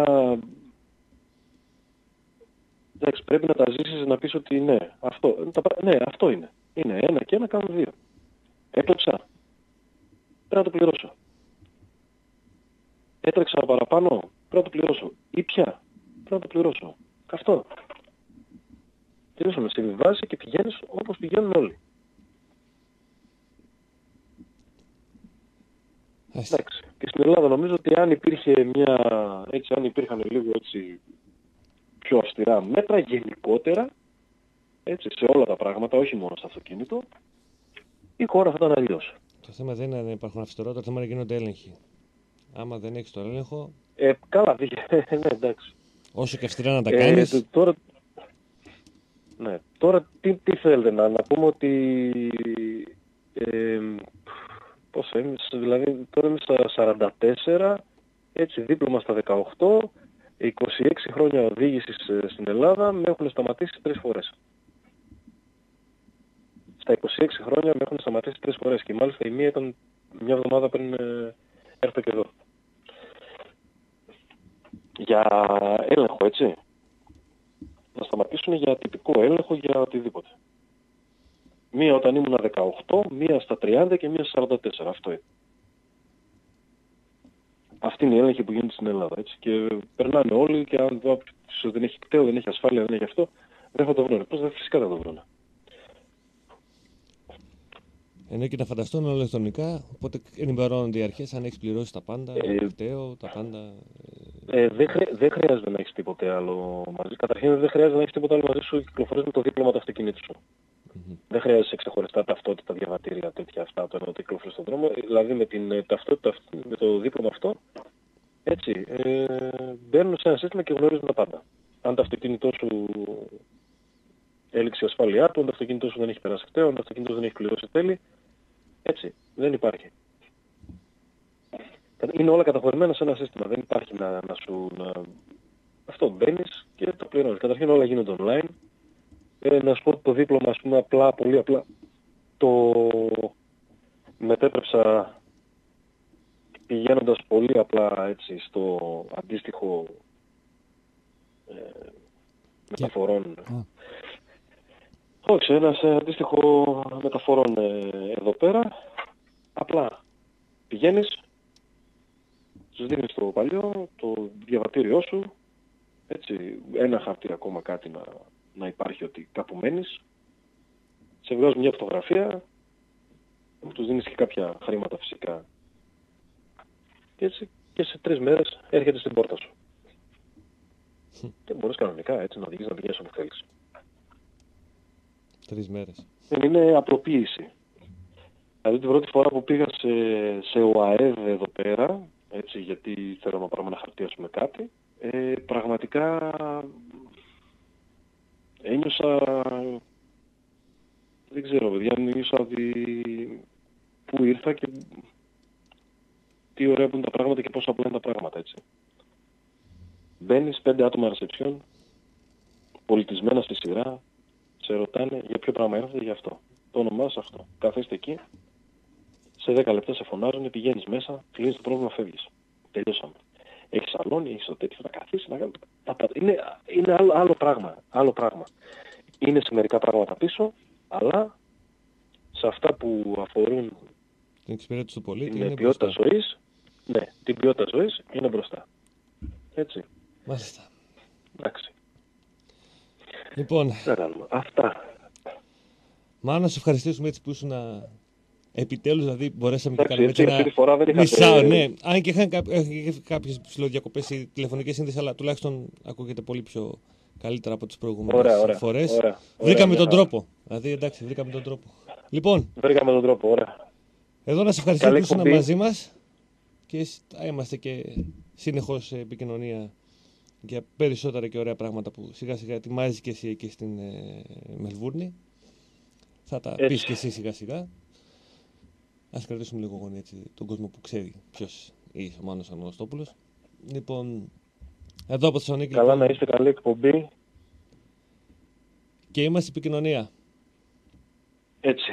εντάξει, πρέπει να τα ζήσεις να πεις ότι ναι, αυτό, τα, ναι, αυτό είναι. Είναι ένα και ένα, κάνουν δύο. Έπλεψα. Πρέπει να το πληρώσω. Έτρεξα παραπάνω, πρέπει να το πληρώσω. Ή πια, πρέπει να το πληρώσω. Αυτό. Τελειώσαμε, σε βιβάζει και πηγαίνεις όπως πηγαίνουν όλοι. Εντάξει. Και στην Ελλάδα νομίζω ότι αν υπήρχε μια, έτσι, αν υπήρχαν λίγο έτσι πιο αυστηρά μέτρα γενικότερα, έτσι, σε όλα τα πράγματα, όχι μόνο στο αυτοκίνητο, η χώρα θα ήταν αλλιώς. Το θέμα δεν είναι να υπάρχουν αυστηρότητα, το θέμα είναι να γίνονται έλεγχοι. Άμα δεν έχεις τον έλεγχο... Ε, καλά, ναι, εντάξει. Όσο και αυστηρά να τα κάνεις... Ε, τώρα, ναι, τώρα τι, τι θέλετε να, να πούμε ότι... Ε, πώς είναι, δηλαδή τώρα είμαι στα σαράντα τέσσερα, έτσι, δίπλωμα στα δεκαοκτώ, είκοσι έξι χρόνια οδήγησης στην Ελλάδα με έχουν σταματήσει τρεις φορές. Στα είκοσι έξι χρόνια με έχουν σταματήσει τρεις φορές και μάλιστα η μία ήταν μια εβδομάδα πριν, έρθω και εδώ. Για έλεγχο, έτσι. Να σταματήσουν για τυπικό έλεγχο για οτιδήποτε. Μία όταν ήμουν δεκαοκτώ, μία στα τριάντα και μία στα σαράντα τέσσερα. Αυτό είναι. Αυτή είναι η έλεγχη που γίνεται στην Ελλάδα. Έτσι. Και περνάνε όλοι και αν δεν έχει κταίο, δεν έχει ασφάλεια, δεν έχει αυτό, δεν θα το βρουν. Πώς δεν φυσικά θα το βρουν. Ενώ και να φανταστούν όλα ηλεκτρονικά, οπότε ενημερώνονται οι αρχές αν έχεις πληρώσει τα πάντα, ε, το κταίο, τα πάντα. Ε, δεν, χρει, δεν χρειάζεται να έχεις τίποτε άλλο μαζί. Καταρχήν δεν χρειάζεται να έχεις τίποτε άλλο μαζί σου, κυκλοφορείς με το δίπλωμα του αυτοκινήτου σου. Mm-hmm. Δεν χρειάζεται ξεχωριστά ταυτότητα, διαβατήρια, τέτοια αυτά, το ενώ κυκλοφορείς στον δρόμο. Δηλαδή με την ταυτότητα, με το δίπλωμα αυτό, έτσι, ε, μπαίνουν σε ένα σύστημα και γνωρίζουν τα πάντα. Αν το αυτοκίνητό σου έληξε η ασφάλειά του, αν το αυτοκίνητό σου δεν έχει περάσει κταίο, αν το αυτοκίνητο σου δεν έχει πληρώσει τέλη, έτσι, δεν υπάρχει. Είναι όλα καταχωρημένα σε ένα σύστημα. Δεν υπάρχει να, να σου... Να... Αυτό μπαίνεις και το πληρώνεις. Καταρχήν όλα γίνονται online. Ε, να σου πω το δίπλωμα, ας πούμε, απλά, πολύ απλά, το μετέπρεψα πηγαίνοντας πολύ απλά έτσι στο αντίστοιχο ε, μεταφορών. Mm. Όχι, ένας αντίστοιχο μεταφορών ε, εδώ πέρα. Απλά πηγαίνεις, σου δίνεις το παλιό, το διαβατήριό σου, έτσι, ένα χαρτί ακόμα κάτι να, να υπάρχει ότι κάπου μένεις, σε βγάζουν μια φωτογραφία, τους δίνεις και κάποια χρήματα φυσικά και έτσι και σε τρεις μέρες έρχεται στην πόρτα σου. Και μπορείς κανονικά έτσι να οδηγείς να πηγαίνεις όπου θέλεις. Τρεις μέρες. Είναι απλοποίηση. Δηλαδή την πρώτη φορά που πήγα σε, σε ΟΑΕΔ εδώ πέρα, έτσι, γιατί θέλω να πάρουμε ένα χαρτί, ας πούμε, κάτι, ε, πραγματικά ένιωσα, δεν ξέρω παιδιά, ένιωσα ότι που ήρθα και τι ωραία που είναι τα πράγματα και πόσο απλά είναι τα πράγματα, έτσι. Μπαίνεις, πέντε άτομα ρεσεψιόν, πολιτισμένα στη σειρά, σε ρωτάνε για ποιο πράγμα έρχεται, για αυτό. Το όνομά σας αυτό. Καθίστε εκεί, σε δέκα λεπτά σε φωνάζουν, πηγαίνεις μέσα, κλείνεις το πρόβλημα, φεύγεις. Τελειώσαμε. Έχεις σαλόνι, έχεις το τέτοιο, να καθίσεις, να κάνεις. Είναι, είναι άλλο, άλλο πράγμα. Άλλο πράγμα. Είναι σε μερικά πράγματα πίσω, αλλά σε αυτά που αφορούν την εξυπηρέτηση του πολίτη, την είναι ποιότητα μπροστά. ζωής, ναι, την ποιότητα ζωής είναι μπροστά. Έτσι. Μάλιστα. Εντάξει. Λοιπόν, αυτά. Μάλλον να σε ευχαριστήσουμε έτσι που ήσουν να... Επιτέλους, δηλαδή, μπορέσαμε Εντάξει, και κάνουμε έτσι ένα μισάω, ναι. Αν και είχαν κάποιες ψηλοδιακοπές ή τηλεφωνικές σύνδεσεις, αλλά τουλάχιστον ακούγεται πολύ πιο καλύτερα από τις προηγούμενες φορές. Ωραία, ωραία, βρήκαμε ωραία, τον τρόπο. Δηλαδή, εντάξει, βρήκαμε τον τρόπο. Λοιπόν, βρήκαμε τον τρόπο, ωραία. Εδώ να σε ευχαριστήσω που ήσουν μαζί μας και θα είμαστε και συνεχώς σε επικοινωνία για περισσότερα και ωραία πράγματα που σιγά σιγά ετοιμάζεις και εσύ εκεί στην ε, Μελβούρνη. Θα τα έτσι πεις και εσύ σιγά σιγά. Ας κρατήσουμε λίγο γωνία έτσι τον κόσμο που ξέρει ποιος είσαι ο Μάνος Αναγνωστόπουλος. Λοιπόν, εδώ από Θεσσαλονίκη. Καλά λοιπόν, να είστε, καλή εκπομπή. Και είμαστε επικοινωνία. Έτσι.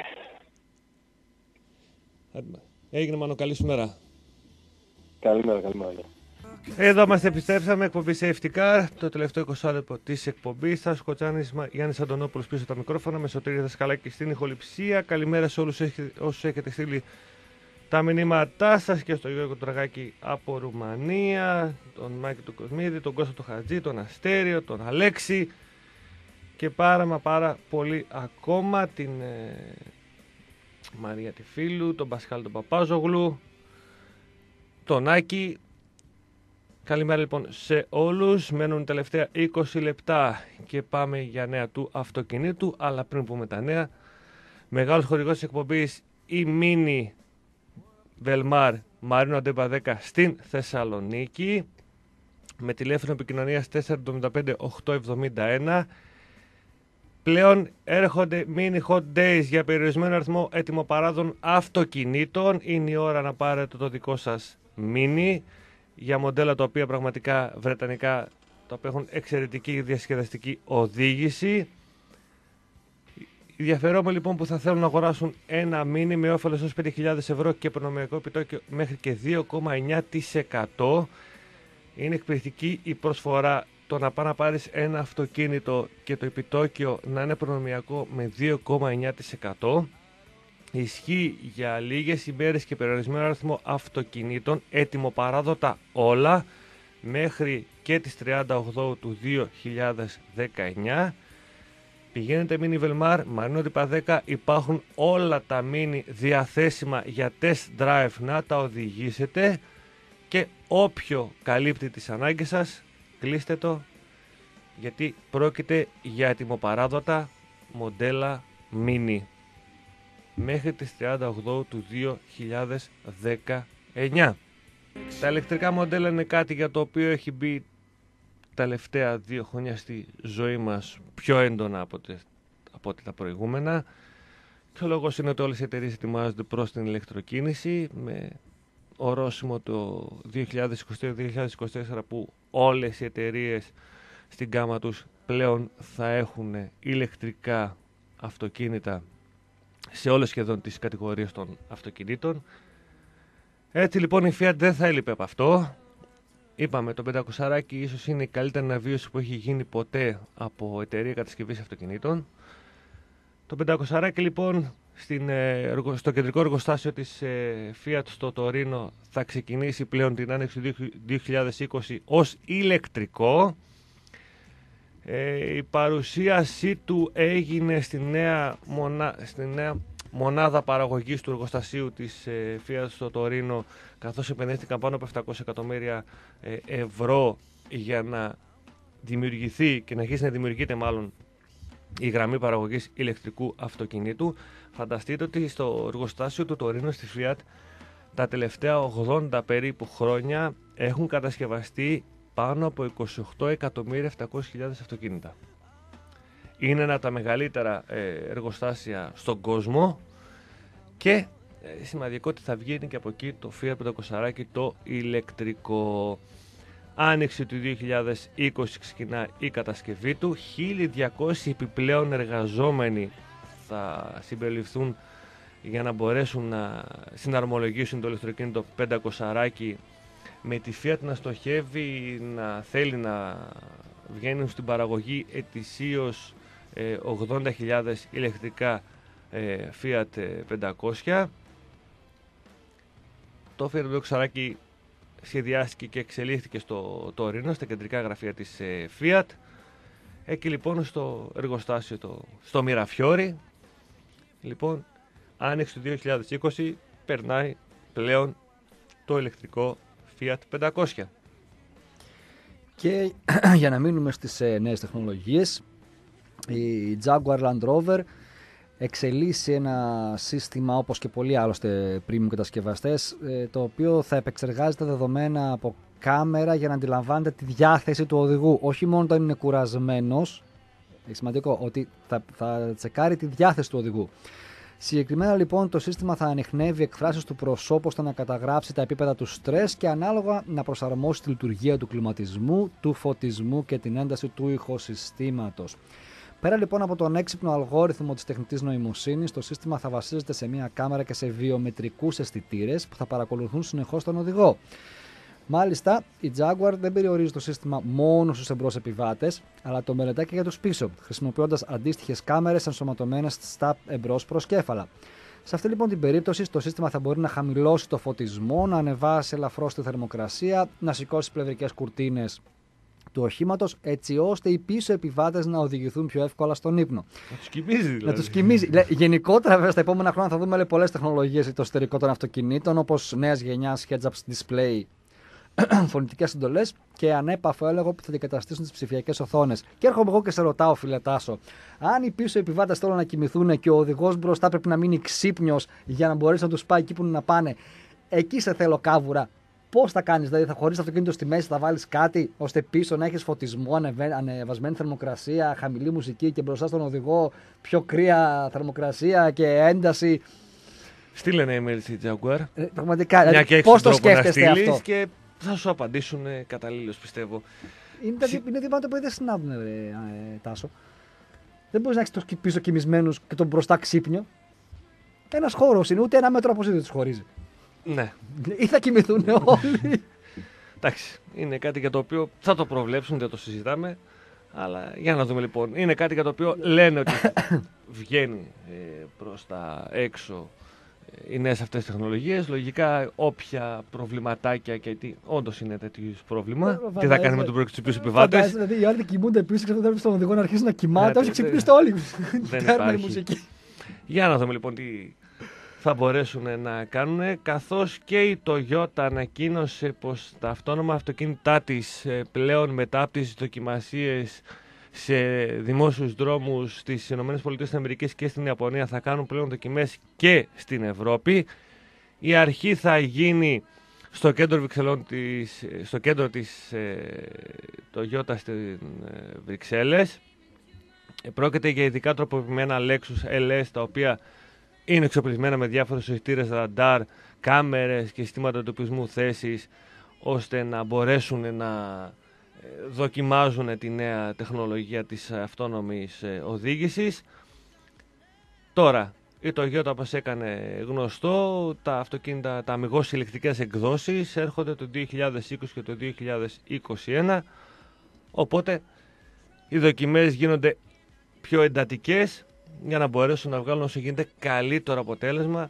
Έγινε Μάνο, καλή σου μέρα. Καλημέρα, καλημέρα. Εδώ μας επιστρέψαμε, εκπομπή Safety Car, το τελευταίο είκοσι λεπτό της εκπομπής. Τάσος Κοτσάνης, Γιάννης Αντωνόπουλος πίσω τα μικρόφωνα, με Σωτήρη Δασκαλάκη στην ηχοληψία. Καλημέρα σε όλους όσους έχετε στείλει τα μηνύματά σας και στο Γιώργο Τραγάκη από Ρουμανία, τον Μάκη του Κοσμίδη, τον Κώστα του Χατζή, τον Αστέριο, τον Αλέξη και πάρα μα πάρα πολύ ακόμα, την ε, Μαρία τη Φίλου, τον Πασχάλ τον Παπάζογλου, τον Άκη. Καλημέρα λοιπόν σε όλους, μένουν τελευταία είκοσι λεπτά και πάμε για νέα του αυτοκινήτου, αλλά πριν πούμε τα νέα, μεγάλος χορηγός της εκπομπής η Mini Velmar Μαρίνο Αντέμπα δέκα στην Θεσσαλονίκη, με τηλέφωνο επικοινωνίας τέσσερα εβδομήντα πέντε οκτακόσια εβδομήντα ένα. Πλέον έρχονται Mini Hot Days για περιορισμένο αριθμό ετοιμοπαράδων αυτοκινήτων. Είναι η ώρα να πάρετε το δικό σας Mini για μοντέλα τα οποία πραγματικά βρετανικά, τα οποία έχουν εξαιρετική διασκεδαστική οδήγηση. Οι ενδιαφερόμενοι λοιπόν που θα θέλουν να αγοράσουν ένα μίνι με όφελος ως πέντε χιλιάδες ευρώ και προνομιακό επιτόκιο μέχρι και δύο κόμμα εννιά τοις εκατό, είναι εκπληκτική η προσφορά. Το να πάει να πάρεις ένα αυτοκίνητο και το επιτόκιο να είναι προνομιακό με δύο κόμμα εννιά τοις εκατό ισχύει για λίγες ημέρες και περιορισμένο αριθμό αυτοκινήτων, έτοιμο παράδοτα όλα, μέχρι και τις τριάντα οκτώ του δύο χιλιάδες δεκαεννιά. Πηγαίνετε Mini Velmar, Μαρινότυπα δέκα, υπάρχουν όλα τα Mini διαθέσιμα για test drive να τα οδηγήσετε και όποιο καλύπτει τις ανάγκες σας, κλείστε το, γιατί πρόκειται για έτοιμοπαράδοτα μοντέλα Mini μέχρι τις τριάντα οκτώ του δύο χιλιάδες δεκαεννιά. Τα ηλεκτρικά μοντέλα είναι κάτι για το οποίο έχει μπει τα τελευταία δύο χρόνια στη ζωή μας πιο έντονα από, τε, από τα προηγούμενα, και ο λόγος είναι ότι όλες οι εταιρείες ετοιμάζονται προς την ηλεκτροκίνηση με ορόσημο το δύο χιλιάδες είκοσι τρία δύο χιλιάδες είκοσι τέσσερα που όλες οι εταιρείες στην γκάμα τους πλέον θα έχουν ηλεκτρικά αυτοκίνητα σε όλες σχεδόν τις κατηγορίες των αυτοκινήτων. Έτσι λοιπόν η Fiat δεν θα έλειπε από αυτό. Είπαμε, το πεντακόσια ίσως είναι η καλύτερη αναβίωση που έχει γίνει ποτέ από εταιρεία κατασκευής αυτοκινήτων. Το πεντακόσια λοιπόν στην, στο κεντρικό εργοστάσιο της Fiat στο Τωρίνο θα ξεκινήσει πλέον την άνοιξη του δύο χιλιάδες είκοσι ως ηλεκτρικό. Ε, η παρουσίασή του έγινε στη νέα, μονά, στη νέα μονάδα παραγωγής του εργοστασίου της ε, Fiat στο Τωρίνο, καθώς επενδύθηκαν πάνω από επτακόσια εκατομμύρια ε, ευρώ για να δημιουργηθεί και να αρχίσει να δημιουργείται μάλλον η γραμμή παραγωγής ηλεκτρικού αυτοκινήτου. Φανταστείτε ότι στο εργοστάσιο του Τωρίνο στη Fiat τα τελευταία ογδόντα περίπου χρόνια έχουν κατασκευαστεί πάνω από είκοσι οκτώ εκατομμύρια επτακόσιες χιλιάδες αυτοκίνητα. Είναι ένα από τα μεγαλύτερα ε, εργοστάσια στον κόσμο και ε, σημαντικό ότι θα βγει και από εκεί το Fiat πεντακόσια το ηλεκτρικό. Άνοιξη του δύο χιλιάδες είκοσι ξεκινά η κατασκευή του. χίλια διακόσιοι επιπλέον εργαζόμενοι θα συμπεριληφθούν για να μπορέσουν να συναρμολογήσουν το ηλεκτροκίνητο πεντακόσια με τη Fiat να στοχεύει να θέλει να βγαίνουν στην παραγωγή ετησίως ε, ογδόντα χιλιάδες ηλεκτρικά ε, Fiat πεντακόσια. Το Fiat πεντακόσια σχεδιάστηκε και εξελίχθηκε στο Τωρίνο, στα κεντρικά γραφεία της ε, Fiat. Εκεί λοιπόν στο εργοστάσιο, το, στο Μιραφιόρι, λοιπόν, άνοιξη του δύο χιλιάδες είκοσι περνάει πλέον το ηλεκτρικό Fiat πεντακόσια. Και για να μείνουμε στις ε, νέες τεχνολογίες, η Jaguar Land Rover εξελίσσει ένα σύστημα, όπως και πολλοί άλλωστε premium κατασκευαστές, ε, το οποίο θα επεξεργάζεται δεδομένα από κάμερα για να αντιλαμβάνεται τη διάθεση του οδηγού. Όχι μόνο όταν είναι κουρασμένος, είναι σημαντικό, ότι θα, θα τσεκάρει τη διάθεση του οδηγού. Συγκεκριμένα λοιπόν το σύστημα θα ανιχνεύει εκφράσεις του προσώπου ώστε να καταγράψει τα επίπεδα του στρες και ανάλογα να προσαρμόσει τη λειτουργία του κλιματισμού, του φωτισμού και την ένταση του ηχοσυστήματος. Πέρα λοιπόν από τον έξυπνο αλγόριθμο της τεχνητής νοημοσύνης, το σύστημα θα βασίζεται σε μια κάμερα και σε βιομετρικούς αισθητήρες που θα παρακολουθούν συνεχώς τον οδηγό. Μάλιστα, η Jaguar δεν περιορίζει το σύστημα μόνο στους εμπρός επιβάτες, αλλά το μελετάει και για τους πίσω, χρησιμοποιώντας αντίστοιχες κάμερες ενσωματωμένες στα εμπρός προσκέφαλα. Σε αυτή λοιπόν την περίπτωση, το σύστημα θα μπορεί να χαμηλώσει το φωτισμό, να ανεβάσει ελαφρώς τη θερμοκρασία, να σηκώσει τις πλευρικές κουρτίνες του οχήματος, έτσι ώστε οι πίσω επιβάτες να οδηγηθούν πιο εύκολα στον ύπνο. Να τους κοιμίζει δηλαδή. Να τους κοιμίζει. Γενικότερα, βέβαια, στα επόμενα χρόνια θα δούμε πολλές τεχνολογίες για το εσωτερικό των αυτοκινήτων, όπως νέας γενιάς heads-up display, φωνητικές συντολές και ανέπαφο έλεγχο που θα αντικαταστήσουν τις ψηφιακές οθόνες. Και έρχομαι εγώ και σε ρωτάω, φίλε Τάσο, αν οι πίσω επιβάτες θέλουν να κοιμηθούν και ο οδηγός μπροστά πρέπει να μείνει ξύπνιος για να μπορέσει να τους πάει εκεί που είναι να πάνε, εκεί σε θέλω κάβουρα. Πώς θα κάνεις, δηλαδή θα χωρίσεις το αυτοκίνητο στη μέση, θα βάλεις κάτι ώστε πίσω να έχεις φωτισμό, ανεβε... ανεβασμένη θερμοκρασία, χαμηλή μουσική και μπροστά στον οδηγό πιο κρύα θερμοκρασία και ένταση. Στείλε ένα email στη Jaguar. Ε, πραγματικά, δηλαδή, πώς το σκέφτεστε αυτό. Και θα σου απαντήσουν καταλήλως, πιστεύω. Είναι, Συ... είναι δύο πράγματα που δεν συνάδουν, ε, ε, Τάσο. Δεν μπορεί να έχει το πίσω κοιμισμένου και τον μπροστά ξύπνιο. Ένα χώρο είναι, ούτε ένα μέτρο αποσύνδεση του χωρίζει. Ναι. Ή θα κοιμηθούν όλοι. Εντάξει, είναι κάτι για το οποίο θα το προβλέψουν, δεν το συζητάμε. Αλλά για να δούμε λοιπόν. Είναι κάτι για το οποίο λένε ότι βγαίνει ε, προς τα έξω ε, οι νέες αυτές τεχνολογίες. Λογικά όποια προβληματάκια και τι όντως είναι τέτοιο πρόβλημα. Ε, τι θα κάνει με τον προεξυπνούς πίσω επιβάτες. Δηλαδή οι άλλοι κοιμούνται πίσω και αυτό στον οδηγό να αρχίσει να κοιμάται. Ναι, Όσοι ξυπνήσετε όλοι. Δεν Τέρμα η υπάρχει. μουσική. Για να δούμε λοιπόν τι θα μπορέσουν να κάνουν, καθώς και η Toyota ανακοίνωσε πως τα αυτόνομα αυτοκίνητά της ε, πλέον μετά από τις δοκιμασίες σε δημόσιους δρόμους στις ΗΠΑ και στην Ιαπωνία θα κάνουν πλέον δοκιμές και στην Ευρώπη. Η αρχή θα γίνει στο κέντρο Βρυξελών της, στο κέντρο της ε, Toyota στην ε, Βρυξέλλες. Ε, πρόκειται για ειδικά τροποποιημένα Lexus ελ ες, τα οποία είναι εξοπλισμένα με διάφορους αισθητήρες ραντάρ, κάμερες και συστήματα εντοπισμού θέσης, ώστε να μπορέσουν να δοκιμάζουν τη νέα τεχνολογία της αυτόνομης οδήγησης. Τώρα, η Toyota, όπως έκανε γνωστό, τα αυτοκίνητα, τα αμιγώς ηλεκτρικές εκδόσεις έρχονται το δύο χιλιάδες είκοσι και το δύο χιλιάδες είκοσι ένα, οπότε οι δοκιμές γίνονται πιο εντατικές για να μπορέσουν να βγάλουν όσο γίνεται καλύτερο αποτέλεσμα,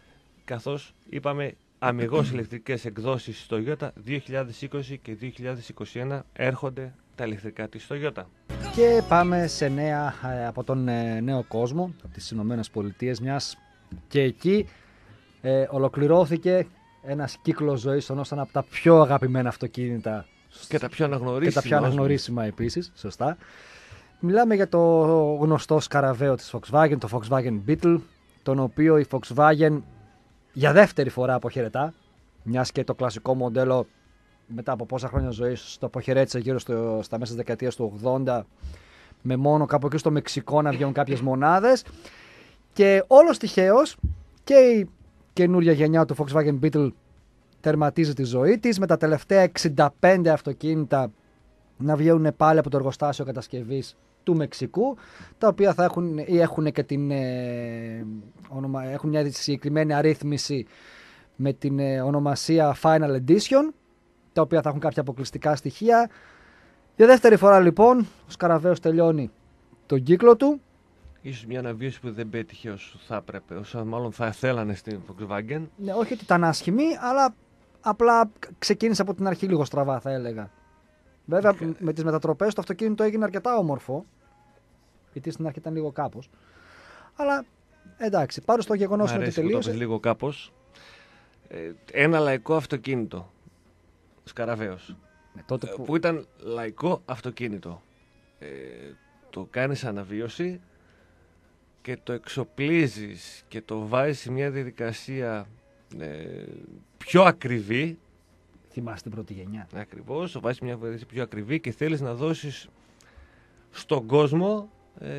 καθώς είπαμε αμιγώς ηλεκτρικές εκδόσεις στο Toyota δύο χιλιάδες είκοσι και δύο χιλιάδες είκοσι ένα έρχονται τα ηλεκτρικά της Toyota. Και πάμε σε νέα ε, από τον ε, νέο κόσμο, από τις Ηνωμένες Πολιτείες, μιας και εκεί ε, ολοκληρώθηκε ένας κύκλος ζωής ενός από τα πιο αγαπημένα αυτοκίνητα Και τα πιο αναγνωρίσιμα. και τα πιο αναγνωρίσιμα επίσης, σωστά. Μιλάμε για το γνωστό σκαραβαίο της Volkswagen, το Volkswagen Beetle, τον οποίο η Volkswagen για δεύτερη φορά αποχαιρετά, μιας και το κλασικό μοντέλο μετά από πόσα χρόνια ζωής το αποχαιρέτησε γύρω στο, στα μέσα της δεκαετίας του ογδόντα, με μόνο κάπου εκεί στο Μεξικό να βγαίνουν κάποιες μονάδες, και όλος τυχαίως και η καινούρια γενιά του Volkswagen Beetle τερματίζει τη ζωή της, με τα τελευταία εξήντα πέντε αυτοκίνητα να βγαίνουν πάλι από το εργοστάσιο κατασκευής του Μεξικού, τα οποία θα έχουν ή έχουν και την ε, ονομα, έχουν μια συγκεκριμένη αρρύθμιση με την ε, ονομασία Final Edition, τα οποία θα έχουν κάποια αποκλειστικά στοιχεία. Για δεύτερη φορά λοιπόν ο σκαραβαίος τελειώνει τον κύκλο του. Ίσως μια αναβίωση που δεν πέτυχε όσο θα έπρεπε, όσο μάλλον θα θέλανε στην Volkswagen. Ναι, όχι ότι ήταν άσχημη, αλλά απλά ξεκίνησε από την αρχή λίγο στραβά, θα έλεγα. Βέβαια, Okay. με τις μετατροπές το αυτοκίνητο έγινε αρκετά όμορφο, γιατί στην αρχή ήταν λίγο κάπως. Αλλά εντάξει, πάρω στο γεγονός ότι τελείωσε. Μ' αρέσει που το πες λίγο κάπως. Ε, ένα λαϊκό αυτοκίνητο, σκαραβαίος, Ναι, τότε που... που ήταν λαϊκό αυτοκίνητο. Ε, το κάνεις αναβίωση και το εξοπλίζεις και το βάζεις σε μια διαδικασία ε, πιο ακριβή. Θυμάστε την πρώτη γενιά. Ακριβώς, το βάζεις μια διαδικασία πιο ακριβή και θέλεις να δώσεις στον κόσμο ε,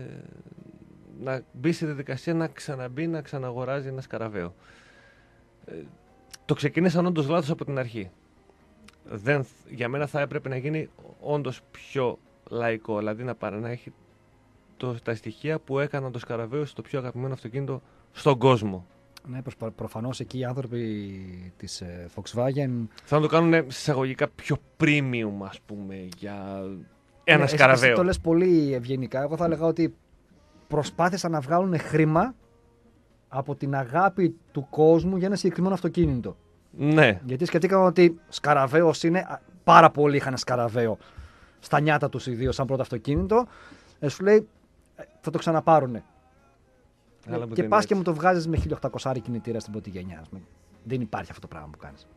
να μπει στη διαδικασία να ξαναμπεί, να ξαναγοράζει ένα σκαραβαίο. Ε, το ξεκίνησαν όντως λάθος από την αρχή. Δεν, για μένα θα έπρεπε να γίνει όντως πιο λαϊκό, δηλαδή να, παρά, να έχει το, τα στοιχεία που έκαναν το σκαραβαίο στο πιο αγαπημένο αυτοκίνητο στον κόσμο. Ναι, προ, προφανώς εκεί οι άνθρωποι της ε, Volkswagen Θα το κάνουν εισαγωγικά πιο premium, ας πούμε, για ένα ναι, σκαραβαίο. Εσύ το λες πολύ ευγενικά. Εγώ θα έλεγα ότι προσπάθησαν να βγάλουν χρήμα από την αγάπη του κόσμου για ένα συγκεκριμένο αυτοκίνητο. Ναι. Γιατί σκεφτήκαμε ότι σκαραβαίος είναι, πάρα πολλοί είχαν σκαραβαίο στα νιάτα τους, ιδίως σαν πρώτο αυτοκίνητο. Ε, σου λέει θα το ξαναπάρουνε. Αλλά Και πας και μου το βγάζεις με χίλια οκτακόσια κινητήρα στην πρώτη γενιά. Δεν υπάρχει αυτό το πράγμα που κάνεις.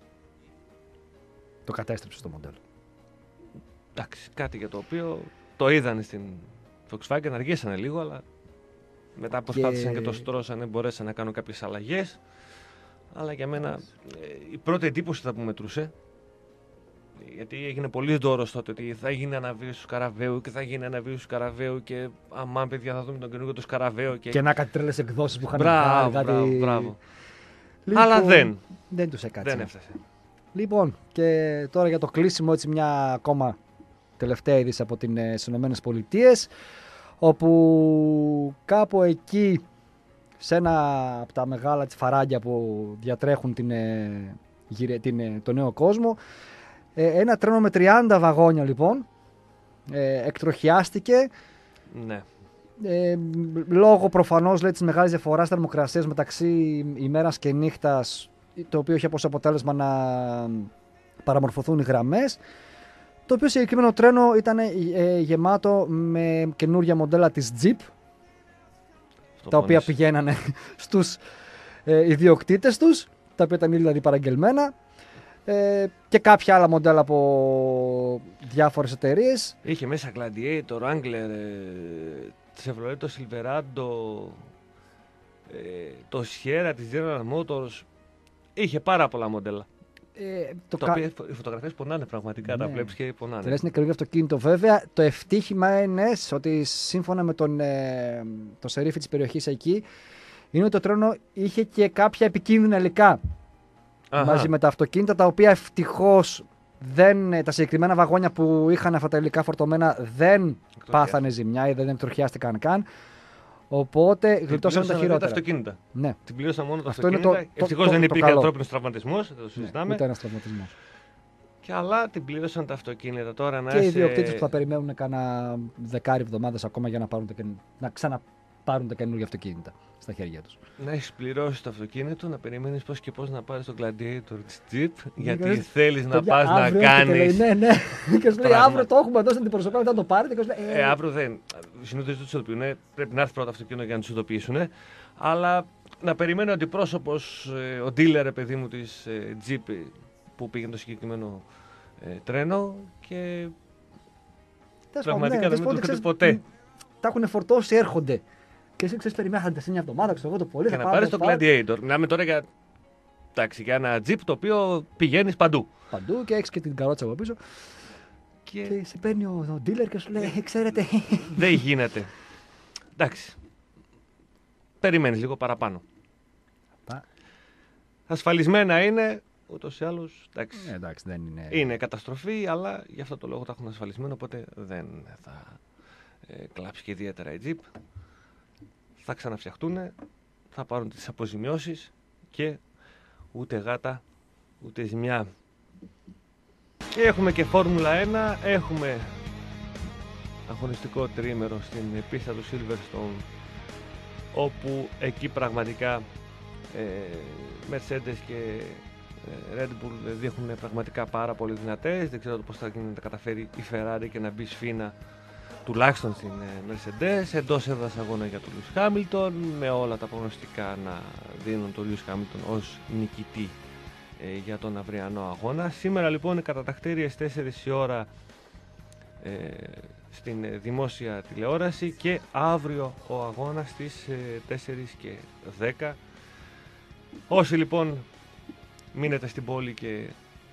Το κατέστρεψε το μοντέλο. Εντάξει, κάτι για το οποίο το είδαν στην Volkswagen, αργήσανε λίγο, αλλά μετά προσπάθησαν και, και το στρώσανε, μπορέσαν να κάνουν κάποιες αλλαγές. Αλλά για μένα ε, η πρώτη εντύπωση θα που μετρούσε, γιατί έγινε πολύ δώρος τότε ότι θα γίνει αναβίωση του σκαραβαίου και θα γίνει αναβίωση του σκαραβαίου και αμάν παιδιά θα δούμε τον καινούργιο το σκαραβαίο. Και, και να κάτι τρέλες εκδόσεις που είχαν μπράβο, βγάλει. Μπράβο, μπράβο. Λοιπόν, αλλά δεν. Δεν τους έκατσε. Δεν έφτασε. Λοιπόν, και τώρα για το κλείσιμο, έτσι μια ακόμα τελευταία είδηση από τις Ηνωμένες Πολιτείες. όπου κάπου εκεί σε ένα από τα μεγάλα τσιφαράγγια που διατρέχουν την, την, το νέο κόσμο, ένα τρένο με τριάντα βαγόνια λοιπόν εκτροχιάστηκε. Ναι. Ε, λόγω προφανώς λέει, της μεγάλης διαφοράς θερμοκρασίας μεταξύ ημέρας και νύχτας, το οποίο είχε ως αποτέλεσμα να παραμορφωθούν οι γραμμές. Το οποίο συγκεκριμένο τρένο ήταν ε, γεμάτο με καινούργια μοντέλα της Jeep, τα οποία πηγαίνανε στους ε, ιδιοκτήτες τους, τα οποία ήταν δηλαδή παραγγελμένα, ε, και κάποια άλλα μοντέλα από διάφορες εταιρείες. Είχε μέσα Gladiator, Wrangler, Chevrolet, το Silverado, ε, το Sierra της General Motors. Είχε πάρα πολλά μοντέλα. Ε, το τα κα... οποία οι φωτογραφίες πονάνε πραγματικά, ναι. Τα βλέπεις και πονάνε. Τελειώς είναι καινούργιο αυτοκίνητο βέβαια. Το ευτύχημα είναι ότι σύμφωνα με τον ε, το σερίφη της περιοχής εκεί, είναι ότι το τρένο είχε και κάποια επικίνδυνα υλικά. Αχα. Μαζί με τα αυτοκίνητα, τα οποία ευτυχώς δεν, τα συγκεκριμένα βαγόνια που είχαν αυτά τα υλικά φορτωμένα δεν πάθανε ζημιά ή δεν εκτροχιάστηκαν καν. Οπότε γλιτώσαμε τα χειρότερα. Τα αυτοκίνητα. Ναι. Την πλήρωσα μόνο τα αυτοκίνητα. Ευτυχώς δεν υπήρχε ανθρώπινος τραυματισμός, δεν το συζητάμε. Ναι, ούτε ένας τραυματισμός. Και αλλά την πλήρωσαν τα αυτοκίνητα τώρα να και είσαι... οι ιδιοκτήτες που θα περιμένουν κάνα δεκάρι εβδομάδες ακόμα για να, πάρουν τα, να ξαναπάρουν τα καινούργια αυτοκίνητα στα χέρια τους. Να έχεις πληρώσει το αυτοκίνητο, να περιμένεις πώς και πώς να πάρεις το Gladiator της Jeep, γιατί θέλεις να πας να κάνεις. Ναι, ναι. Και σου λέει αύριο το έχουμε εδώ στην αντιπροσωπεία, μετά το πάρετε. Και λέει, ε, αύριο δεν. Συνήθως δεν τους ειδοποιούν. Πρέπει να έρθει πρώτα αυτοκίνητο για να τους ειδοποιήσουν. Αλλά να περιμένει ο αντιπρόσωπος, ο dealer, παιδί μου, της Jeep που πήγαινε το συγκεκριμένο ε, τρένο και. Πραγματικά ναι, δεν μου το ποτέ. Τα έχουν φορτώσει, έρχονται. Και εσύ ξέρεις, περιμένετε σε μια εβδομάδα, ξέρω εγώ το πολύ. Και να πάρεις το Gladiator. Μιλάμε τώρα για, εντάξει, για ένα Jeep το οποίο πηγαίνεις παντού. Παντού και έχεις και την καρότσα από πίσω. Και, και σε παίρνει ο, ο dealer και σου λέει, ξέρετε. Δεν γίνεται. Εντάξει. Περιμένεις λίγο παραπάνω. Πα. Ασφαλισμένα είναι, ούτως ή άλλως. Εντάξει. Ε, εντάξει, δεν είναι. Είναι καταστροφή, αλλά γι' αυτό το λόγο τα έχουν ασφαλισμένο, οπότε δεν θα ε, κλάψει και ιδιαίτερα η Jeep. Θα ξαναφτιαχτούν, θα πάρουν τις αποζημιώσεις και ούτε γάτα, ούτε ζημιά. Και έχουμε και Φόρμουλα ένα, έχουμε αγωνιστικό τριήμερο στην πίστα του Silverstone, όπου εκεί πραγματικά ε, Mercedes και ε, Red Bull δείχνουν πραγματικά πάρα πολύ δυνατές. Δεν ξέρω πώς θα γίνει να καταφέρει η Ferrari και να μπει σφήνα τουλάχιστον στην Mercedes, εντός έδρας αγώνα για τον Lewis Hamilton, με όλα τα προγνωστικά να δίνουν τον Lewis Hamilton ως νικητή ε, για τον αυριανό αγώνα. Σήμερα λοιπόν οι κατατακτήριες τέσσερις η ώρα ε, στην ε, δημόσια τηλεόραση και αύριο ο αγώνας στις ε, τέσσερις και δέκα. Όσοι λοιπόν μείνετε στην πόλη και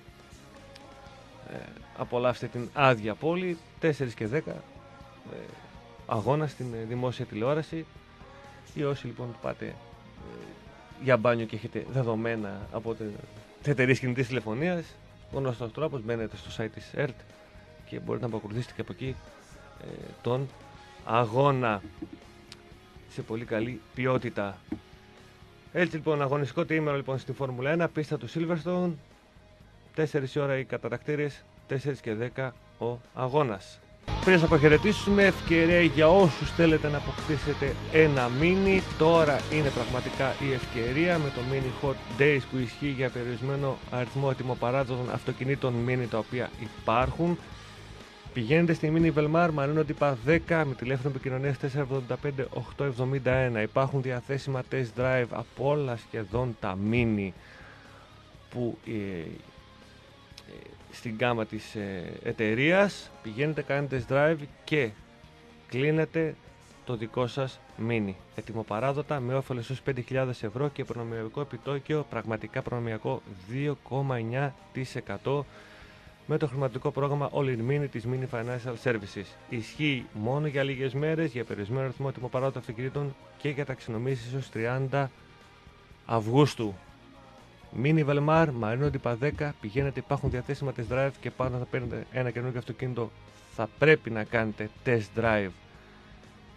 ε, απολαύστε την άδεια πόλη, τέσσερις και δέκα ε, αγώνα στην ε, δημόσια τηλεόραση, ή όσοι λοιπόν πάτε ε, για μπάνιο και έχετε δεδομένα από τις εταιρείες κινητής τηλεφωνίας, ο γνωστός τρόπος, μπαίνετε στο site της ΕΡΤ και μπορείτε να παρακολουθήσετε και από εκεί ε, τον αγώνα σε πολύ καλή ποιότητα. Έτσι λοιπόν, αγωνιστικό τριήμερο λοιπόν στη Φόρμουλα ένα, πίστα του Silverstone, τέσσερις η ώρα οι κατατακτήριες, τέσσερις και δέκα ο αγώνας. Πριν σας αποχαιρετήσουμε, ευκαιρία για όσους θέλετε να αποκτήσετε ένα Mini. Τώρα είναι πραγματικά η ευκαιρία με το Mini Hot Days που ισχύει για περιορισμένο αριθμό ετοιμοπαράδοτων αυτοκινήτων Mini τα οποία υπάρχουν. Πηγαίνετε στη Mini Velmar, Μαρίνο Ντίπα δέκα, με τηλέφωνο επικοινωνίας τέσσερα εβδομήντα πέντε οκτακόσια εβδομήντα ένα. Υπάρχουν διαθέσιμα test drive από όλα σχεδόν τα Mini που ε, ε, στην γκάμα της ε, εταιρείας. Πηγαίνετε, κάνετε test drive και κλείνετε το δικό σας Mini. Ετοιμοπαράδοτα με όφελος έως πέντε χιλιάδες ευρώ και προνομιακό επιτόκιο, πραγματικά προνομιακό δύο κόμμα εννιά τοις εκατό. Με το χρηματικό πρόγραμμα All in Mini της Mini Financial Services. Ισχύει μόνο για λίγες μέρες, για περιορισμένο αριθμό ετοιμοπαράδοτων αυτοκινήτων και για ταξινομήσεις έως τριάντα Αυγούστου. Mini Velmar, Μαρίνο Ντίπα δέκα, πηγαίνετε, υπάρχουν διαθέσιμα test drive και πάνω θα παίρνετε ένα καινούργιο αυτοκίνητο. Θα πρέπει να κάνετε test drive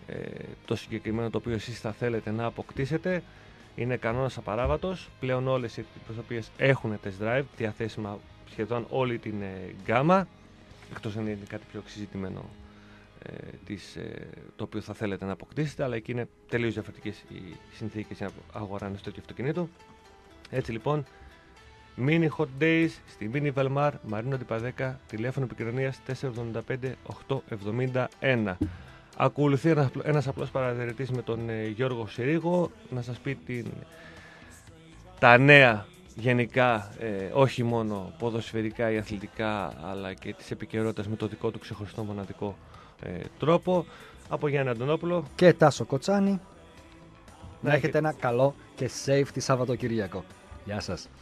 ε, το συγκεκριμένο το οποίο εσείς θα θέλετε να αποκτήσετε. Είναι κανόνας απαράβατος. Πλέον όλες οι αντιπροσωπείες έχουν test drive, διαθέσιμα σχεδόν όλη την ε, γκάμα, εκτός αν είναι κάτι πιο εξειζητημένο ε, της, ε, το οποίο θα θέλετε να αποκτήσετε, αλλά εκεί είναι τελείως διαφορετικές οι συνθήκες για να αγορά ενός τέτοιου αυτοκινήτου. Έτσι λοιπόν, Mini Hot Days στη Mini Velmar, Μαρίνο Αντιπαδέκα, τηλέφωνο επικοινωνίας τέσσερα εβδομήντα πέντε οκτακόσια εβδομήντα ένα. Ακολουθεί ένας, ένας απλός παρατηρητής με τον ε, Γιώργο Συρίγο να σας πει την, τα νέα γενικά, ε, όχι μόνο ποδοσφαιρικά ή αθλητικά, αλλά και της επικαιρότητας με το δικό του ξεχωριστό μοναδικό ε, τρόπο. Από Γιάννη Αντωνόπουλο και Τάσο Κοτσάνη, να, να έχετε έχετε ένα καλό και safety Σαββατοκυριακό. Γεια σας.